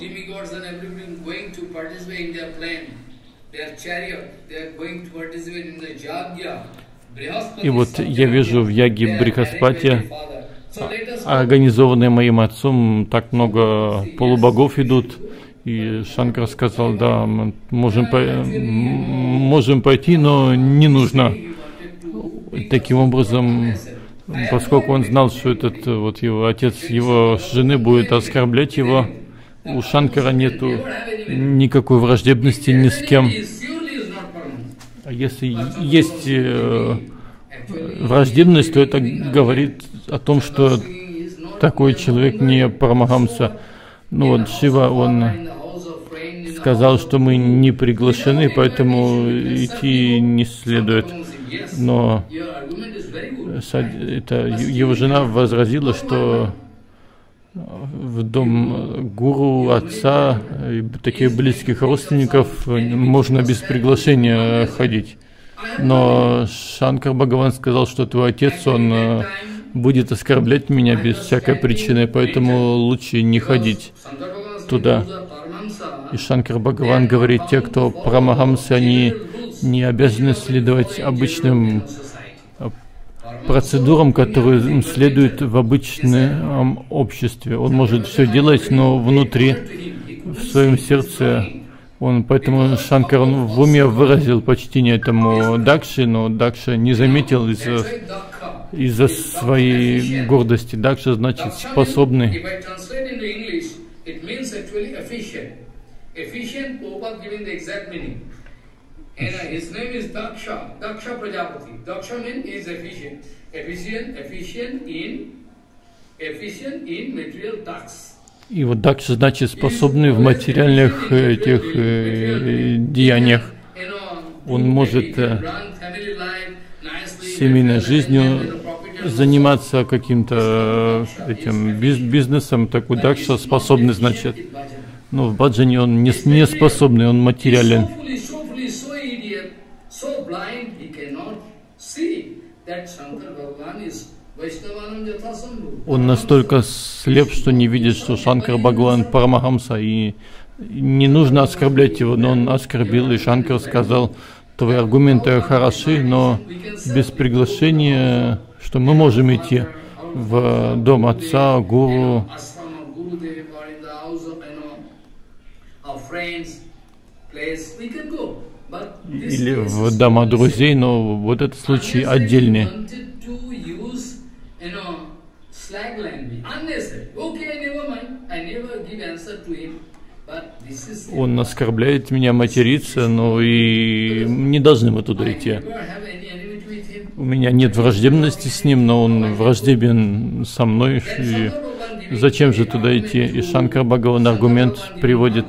и вот я вижу в яге Брихаспати, организованные моим отцом, так много полубогов идут». И Шанкар сказал: «Да, мы можем, по можем пойти, но не нужно». Таким образом, поскольку он знал, что этот вот его отец его жены будет оскорблять его, у Шанкара нету никакой враждебности ни с кем. А если есть э, враждебность, то это говорит о том, что такой человек не парамахамса. Ну вот Шива, он сказал, что мы не приглашены, поэтому идти не следует. Но это, его жена возразила, что в дом гуру, отца, таких близких родственников можно без приглашения ходить. Но Шанкар Бхагаван сказал, что твой отец, он будет оскорблять меня без всякой причины, поэтому лучше не ходить туда. И Шанкар Бхагаван говорит: те, кто парамахамсы, они не обязаны следовать обычным процедурам, которые следуют в обычном обществе. Он может все делать, но внутри, в своем сердце, он, поэтому Шанкар он в уме выразил почтение этому Дакше, но Дакша не заметил из-за из-за своей гордости. Дакша значит способный. И вот Дакша значит способный в материальных этих э, деяниях. Он может э, семейной жизнью заниматься каким-то э, этим биз бизнесом, так вот Дакша способный, значит. Но в баджане он не, не способный, он материален. Он настолько слеп, что не видит, что Шанкар Бхагаван Парамахамса, и не нужно оскорблять его, но он оскорбил, и Шанкар сказал: твои аргументы хороши, но без приглашения, что мы можем идти в дом отца, гуру, или в дома друзей, но вот этот случай отдельный. Он оскорбляет меня, матерится, но и не должны мы туда идти. У меня нет враждебности с ним, но он враждебен со мной. И зачем же туда идти? И Шанкар Бхагаван аргумент приводит.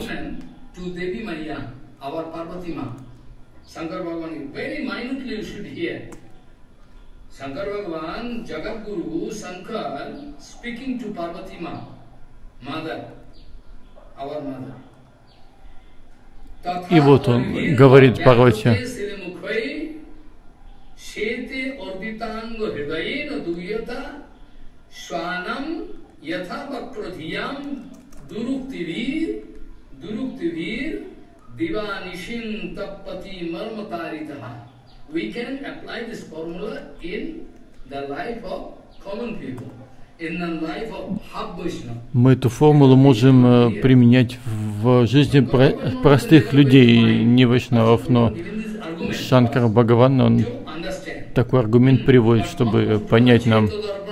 Shankar Bhagavan, Jagat Guru, Shankar, speaking to Parvati Ma, mother, our mother. И вот он говорит Парвати: we can apply this formula in the life of common people, in the life of half Vaishnava. Мы эту формулу можем применять в жизни про простых людей, не вайшнавов, но Шанкар Бхагаван, он такой аргумент приводит, чтобы понять нам.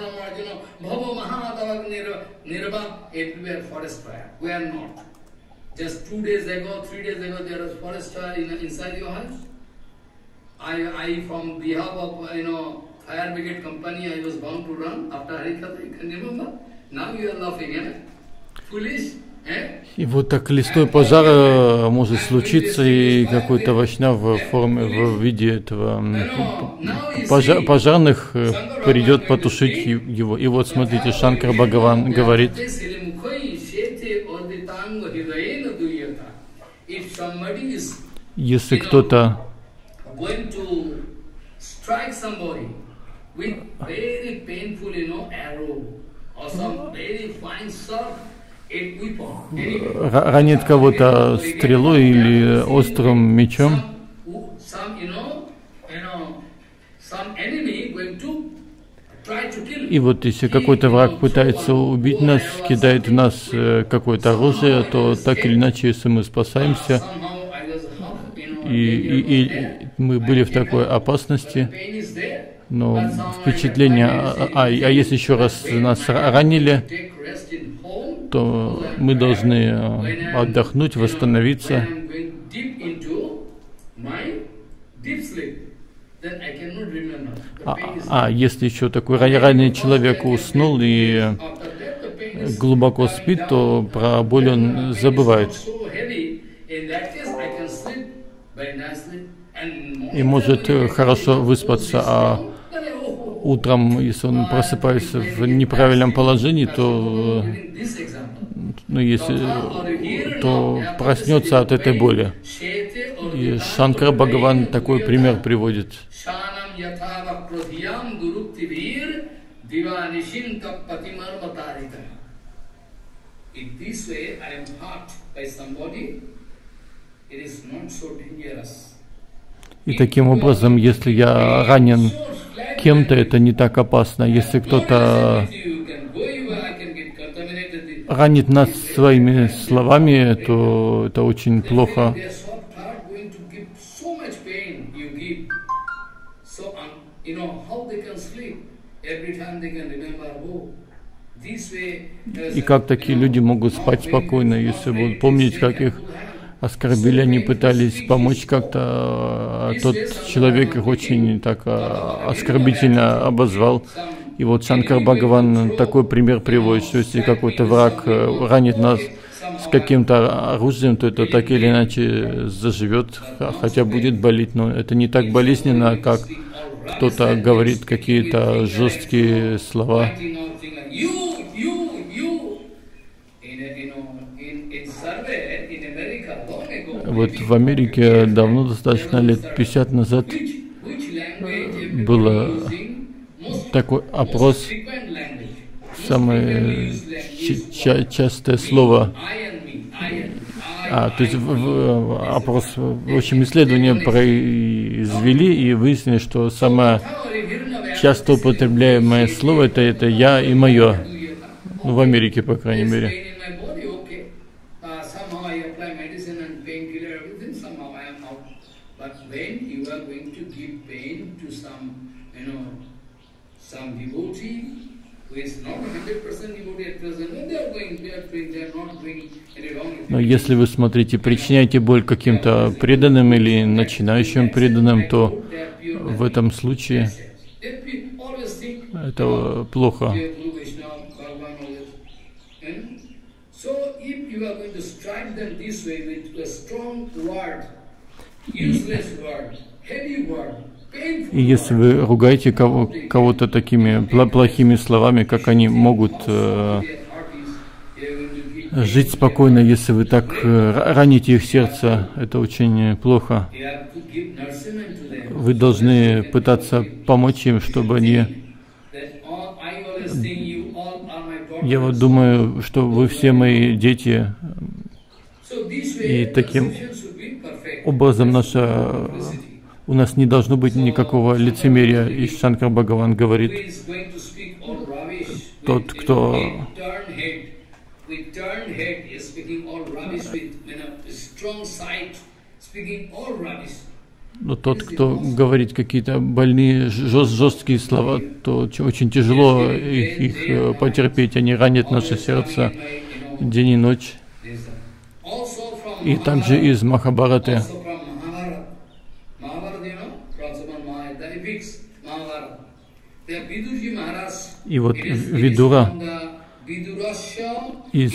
I, I from behalf of, you know, fire brigade company, I was bound to run after Harikatha, you can remember? Now you are laughing, eh? Foolish, eh? И вот так лесной пожар может случиться, и какой-то вайшнав в форме, в виде этого пожар, пожарных придет потушить его. И вот смотрите, Шанкар Бхагаван говорит: если кто-то going to strike somebody with very painful, you know, arrow or some very fine sharp weapon. Ранит кого-то стрелой или острым мечом. И вот если какой-то враг пытается убить нас, кидает в нас какое-то оружие, то так или иначе, если мы спасаемся, И, и, и мы были в такой опасности, но впечатление, а, а, а если еще раз нас ранили, то мы должны отдохнуть, восстановиться. А, а если еще такой раненый человек уснул и глубоко спит, то про боль он забывает. И может хорошо выспаться, а утром, если он просыпается в неправильном положении, то, ну, если, то проснется от этой боли. И Шанкар Бхагаван такой пример приводит. И таким образом, если я ранен кем-то, это не так опасно. Если кто-то ранит нас своими словами, то это очень плохо. И как такие люди могут спать спокойно, если будут помнить, как их оскорбили, они пытались помочь как-то, а тот человек их очень так оскорбительно обозвал. И вот Шанкар Бхагаван такой пример приводит, что если какой-то враг ранит нас с каким-то оружием, то это так или иначе заживет, хотя будет болеть, но это не так болезненно, как кто-то говорит какие-то жесткие слова. Вот в Америке давно, достаточно лет пятьдесят назад, был такой опрос, самое ча частое слово. А, то есть в, в, опрос, в общем, исследования произвели и выяснили, что самое часто употребляемое слово это, это «я» и «моё». Ну, в Америке, по крайней мере. Но если вы смотрите, причиняете боль каким-то преданным или начинающим преданным, то в этом случае это плохо. И если вы ругаете кого- кого-то такими плохими словами, как они могут э, жить спокойно, если вы так э, раните их сердце, это очень плохо. Вы должны пытаться помочь им, чтобы они... Я вот думаю, что вы все мои дети, и таким образом наша... У нас не должно быть никакого лицемерия. И Шанкар Бхагаван говорит, тот, кто но тот, кто говорит какие-то больные, жест, жесткие слова, то очень тяжело их, их потерпеть. Они ранят наше сердце день и ночь. И также из Махабхараты. И вот Видура из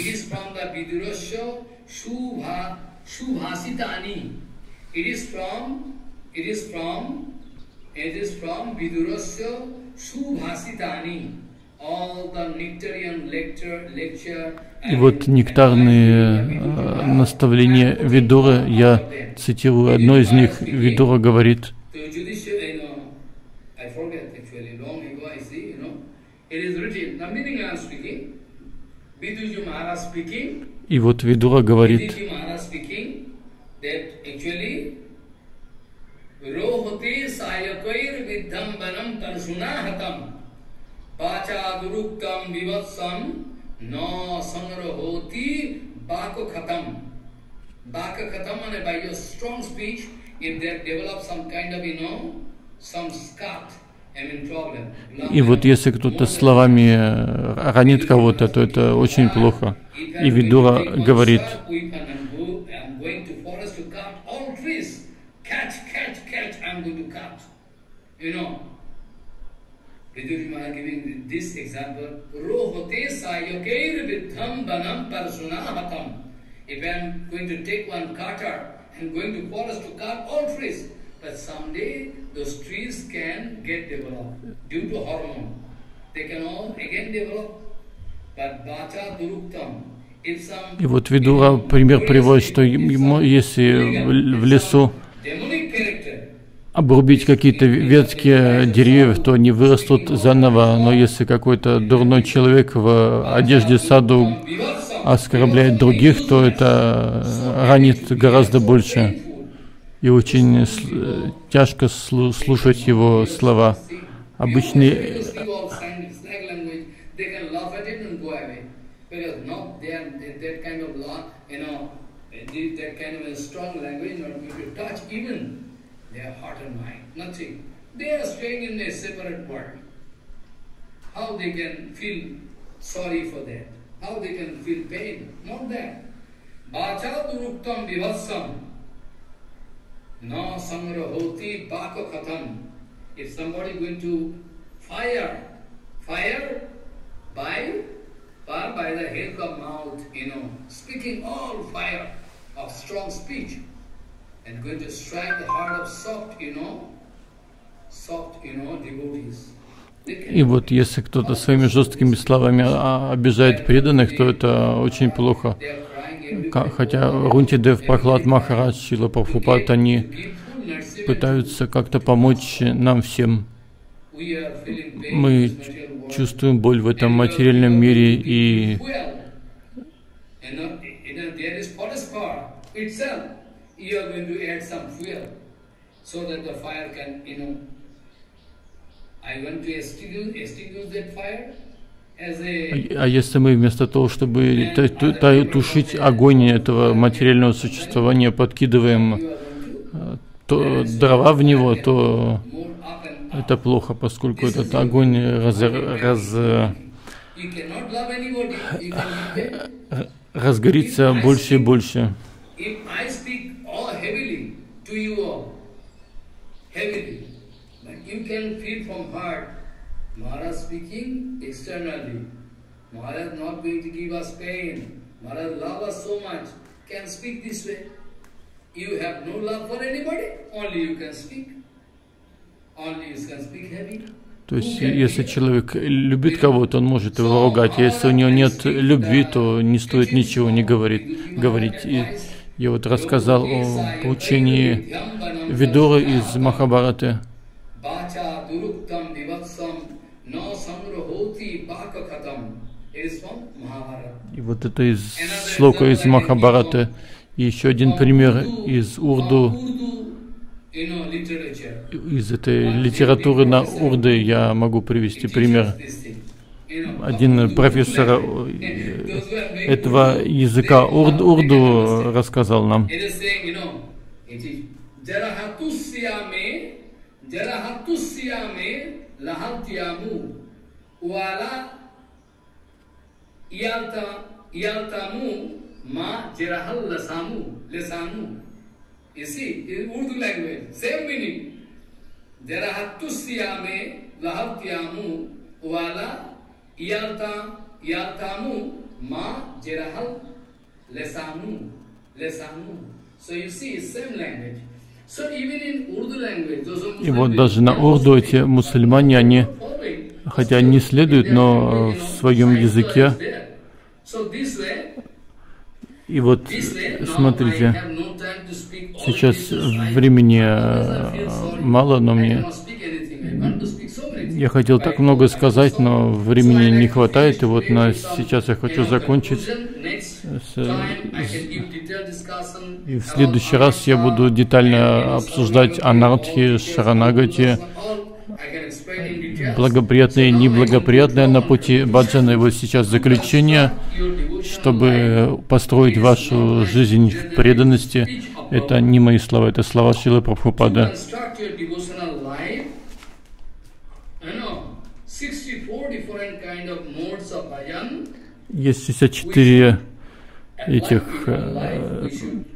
И вот нектарные э, наставления Видуры, я цитирую одно из них. Видура говорит, и вот Видура говорит, no sangrahoti baka khatam. Baka khatam means by your strong speech, if they develop some kind of, you know, some scut, I mean problem. И вот если кто-то словами ранит кого-то, то это очень плохо. И Видура говорит, Vidura Maharaj giving this example, Rohote sayakeir vidham banam parsunahatam. If I am going to take one cutter and going to forest to cut all trees, but someday those trees can get developed due to hormone. They can all again develop, but bacha duruktam. И вот Видура пример приводит, что если в лесу обрубить какие-то ветки деревьев, то они вырастут заново, но если какой-то дурной человек в одежде саду оскорбляет других, то это ранит гораздо больше. И очень тяжко слушать его слова. Обычные their heart and mind, nothing. They are staying in a separate world. How they can feel sorry for that? How they can feel pain? Not that. Bacha duruktam vivasam na sangrahoti baka khatam. If somebody going to fire, fire by, by, by the head of mouth, you know, speaking all fire of strong speech. And going to strike the heart of soft, you know, soft, you know, devotees. И вот если кто-то своими жесткими словами обижает преданных, то это очень плохо. Хотя Рунтидев, Прахлад Махарадж, Шрила Прабхупад, они пытаются как-то помочь нам всем. Мы чувствуем боль в этом материальном мире и а если мы вместо того, чтобы тушить огонь этого материального существования, подкидываем то дрова в него, то это плохо, поскольку этот огонь раз, раз, разгорится больше и больше. Maharaj speaking externally. Maharaj not going to give us pain. Maharaj love us so much. Can speak this way. You have no love for anybody. Only you can speak. Only you can speak heavy. То есть, если человек любит кого-то, он может его ругать. Если у него нет любви, то не стоит ничего не говорить. говорить. И я вот рассказал о учении Видуры из Махабхараты. И вот это из шлока из Махабхараты. И еще один пример из урду, из этой литературы на урду я могу привести пример. Один профессор этого языка урд, урду рассказал нам. Ma jerahal lasamu, lesanu. You see, in Urdu language, same meaning. Jerahattu siyame, lahavtyamu, wala, iyalta, iyaltamu, ma jerahal lesamu, lesanu. So you see, same language. So even in Urdu language, those are И вот даже на урду эти мусульмане, они, хотя не следуют, но в своем языке. И вот, смотрите, сейчас времени мало, но мне... Я хотел так много сказать, но времени не хватает, и вот на сейчас я хочу закончить. С, и в следующий раз я буду детально обсуждать анартхи, шаранагати, благоприятное и неблагоприятное на пути баджана. И вот сейчас заключение, чтобы построить вашу жизнь в преданности. Это не мои слова, это слова Шрилы Прабхупады. Есть шестьдесят четыре этих э,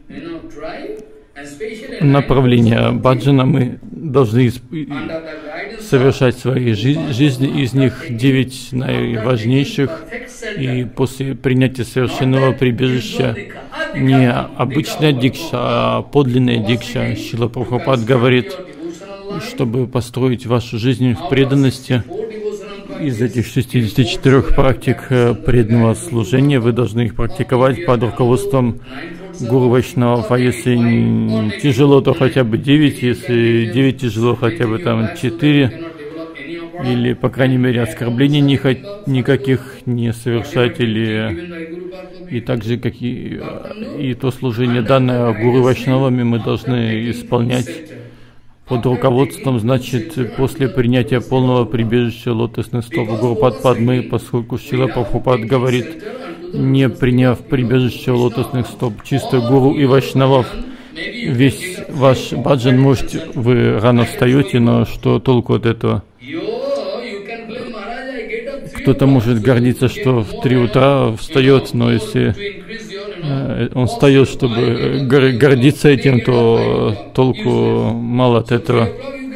направления баджана. Мы должны совершать в своей жи жизни, из них девять наиважнейших. И после принятия совершенного прибежища не обычная дикша, а подлинная дикша. Шрила Прабхупад говорит, чтобы построить вашу жизнь в преданности, из этих шестидесяти четырёх практик преданного служения вы должны их практиковать под руководством Гуру Вайшнавов. А если тяжело, то хотя бы девять, если девять тяжело, хотя бы там четыре. Или, по крайней мере, оскорблений никаких не совершать, или и также как и, и то служение, данное Гуру Вайшнавами, мы должны исполнять под руководством, значит, после принятия полного прибежища лотосных стоп Гурупад Падмы, поскольку Шрила Прабхупад говорит, не приняв прибежище лотосных стоп чисто Гуру и Вайшнавов, весь ваш баджан, может, вы рано встаете, но что толку от этого? Кто-то может гордиться, что в три утра встает, но если э, он встает, чтобы гор гордиться этим, то толку мало от этого.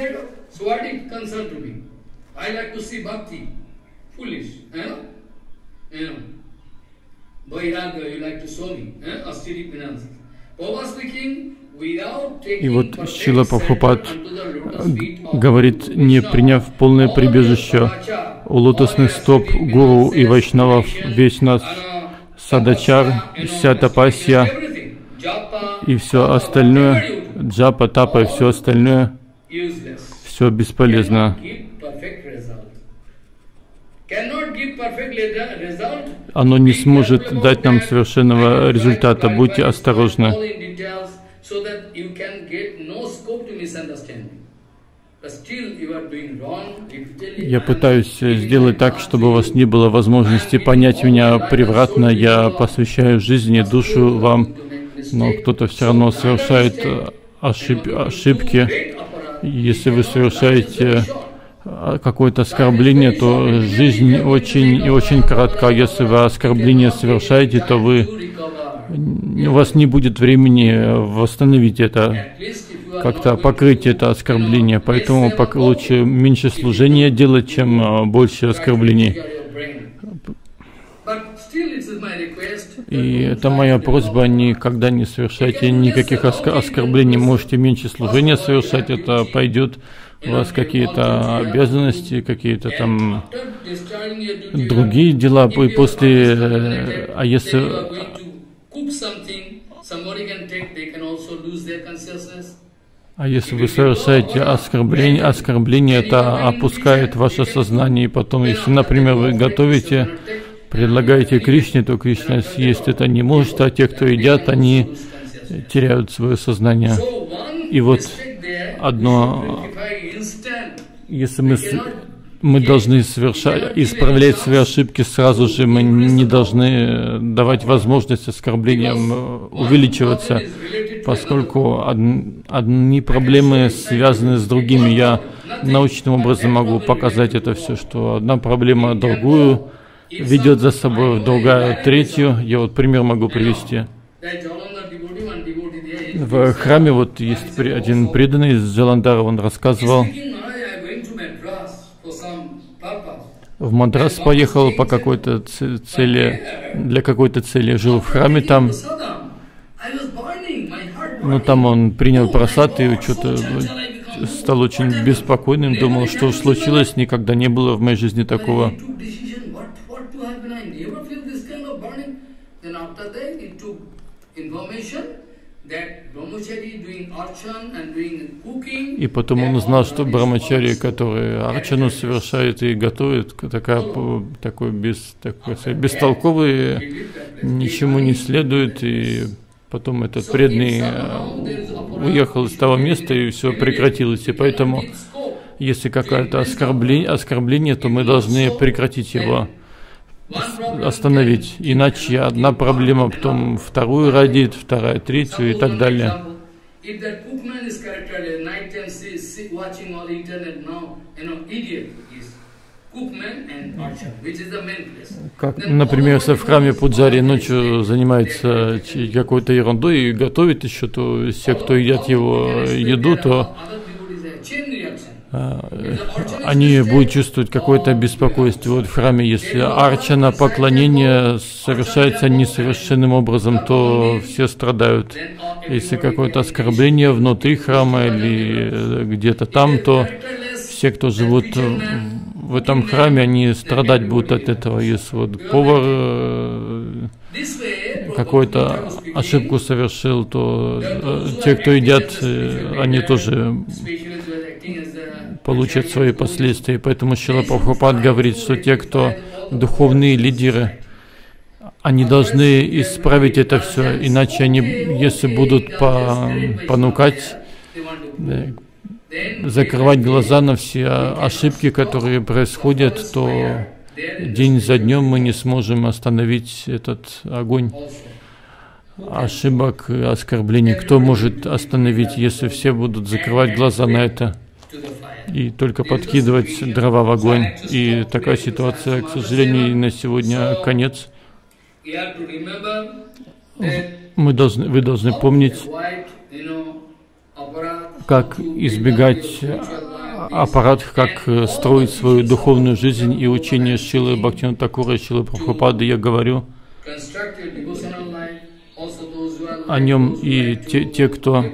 И вот Шрила Прабхупад говорит, не приняв полное прибежище у лотосных стоп Гуру и Вайшнавов, весь наш садачар, вся тапасья и все остальное, джапа, тапа и все остальное, все бесполезно. оно не сможет дать нам совершенного результата. Будьте осторожны. Я пытаюсь сделать так, чтобы у вас не было возможности понять меня превратно. Я посвящаю жизнь и душу вам, но кто-то все равно совершает ошиб ошибки. Если вы совершаете какое-то оскорбление, то жизнь очень и очень коротка. Если вы оскорбление совершаете, то вы, у вас не будет времени восстановить это, как-то покрыть это оскорбление. Поэтому лучше меньше служения делать, чем больше оскорблений. И это моя просьба: никогда не совершайте никаких оскорблений. Можете меньше служения совершать, это пойдет. У вас какие-то обязанности, какие-то там другие дела, и после, а если, а если вы совершаете оскорбление, оскорбление, это опускает ваше сознание, и потом, если, например, вы готовите, предлагаете Кришне, то Кришна съесть это не может, а те, кто едят, они теряют свое сознание. И вот одно, если мы, мы должны совершать, исправлять свои ошибки сразу же, мы не должны давать возможность оскорблениям увеличиваться, поскольку одни проблемы связаны с другими. Я научным образом могу показать это все, что одна проблема другую ведет за собой, другая третью. Я вот пример могу привести. В храме вот есть один преданный из Джаландхара, он рассказывал, в Мадрас поехал по какой-то цели, для какой-то цели, жил в храме там, ну там он принял прасад и что-то стал очень беспокойным, думал, что случилось, никогда не было в моей жизни такого. И потом он узнал, что брамачари, который арчану совершает и готовит, такая, такой, без, такой бестолковый, ничему не следует. И потом этот преданный уехал из того места, и все прекратилось. И поэтому, если какое-то оскорбление, оскорбление, то мы должны прекратить его, остановить. Иначе одна проблема потом вторую родит, вторая третью и так далее. Как, например, если в храме Пуджари ночью занимается какой-то ерундой и готовит еще, то все, кто едят его еду, то они будут чувствовать какое-то беспокойство. Вот в храме, если арчана, поклонение совершается несовершенным образом, то все страдают. Если какое-то оскорбление внутри храма или где-то там, то все, кто живут в этом храме, они страдать будут от этого. Если вот повар какую-то ошибку совершил, то те, кто едят, они тоже получат свои последствия. Поэтому Шрила Прабхупад говорит, что те, кто духовные лидеры, они должны исправить это все, иначе они, если будут по, понукать, закрывать глаза на все ошибки, которые происходят, то день за днем мы не сможем остановить этот огонь ошибок и оскорблений. Кто может остановить, если все будут закрывать глаза на это и только подкидывать дрова в огонь? И такая ситуация, к сожалению, на сегодня конец. Мы должны, вы должны помнить, как избегать аппарат, как строить свою духовную жизнь, и учение Шрилы Бхактивинода Тхакура и Шрилы Прабхупады. Я говорю о нем, и те, те кто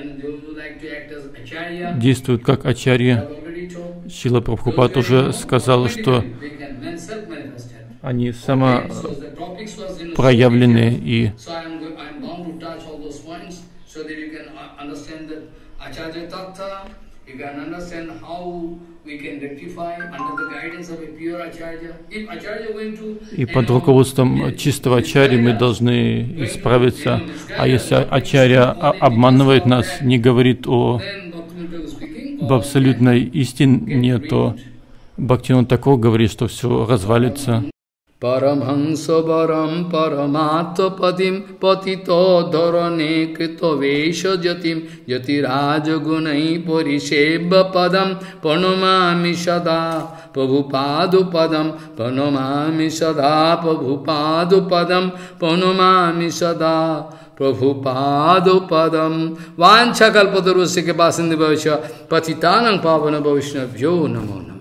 действуют как ачарья. Шрила Прабхупад уже сказал, что они самопроявленные, и И под руководством чистого ачарьи мы должны исправиться. А если ачарья обманывает нас, не говорит о в абсолютной истине, то Бхактивинода Тхакур говорит, что все развалится. Paramhansa varam paramatpadim patito dharane krito vesha jatim jatiraja gunai parisebha padam pranamami sada prabhupadu padam pranamami sada prabhupadu padam pranamami sada prabhupadu padam vancha kalpatarusya ke basindhi bhavishya patitanang pavana bhavishnabhyo namo.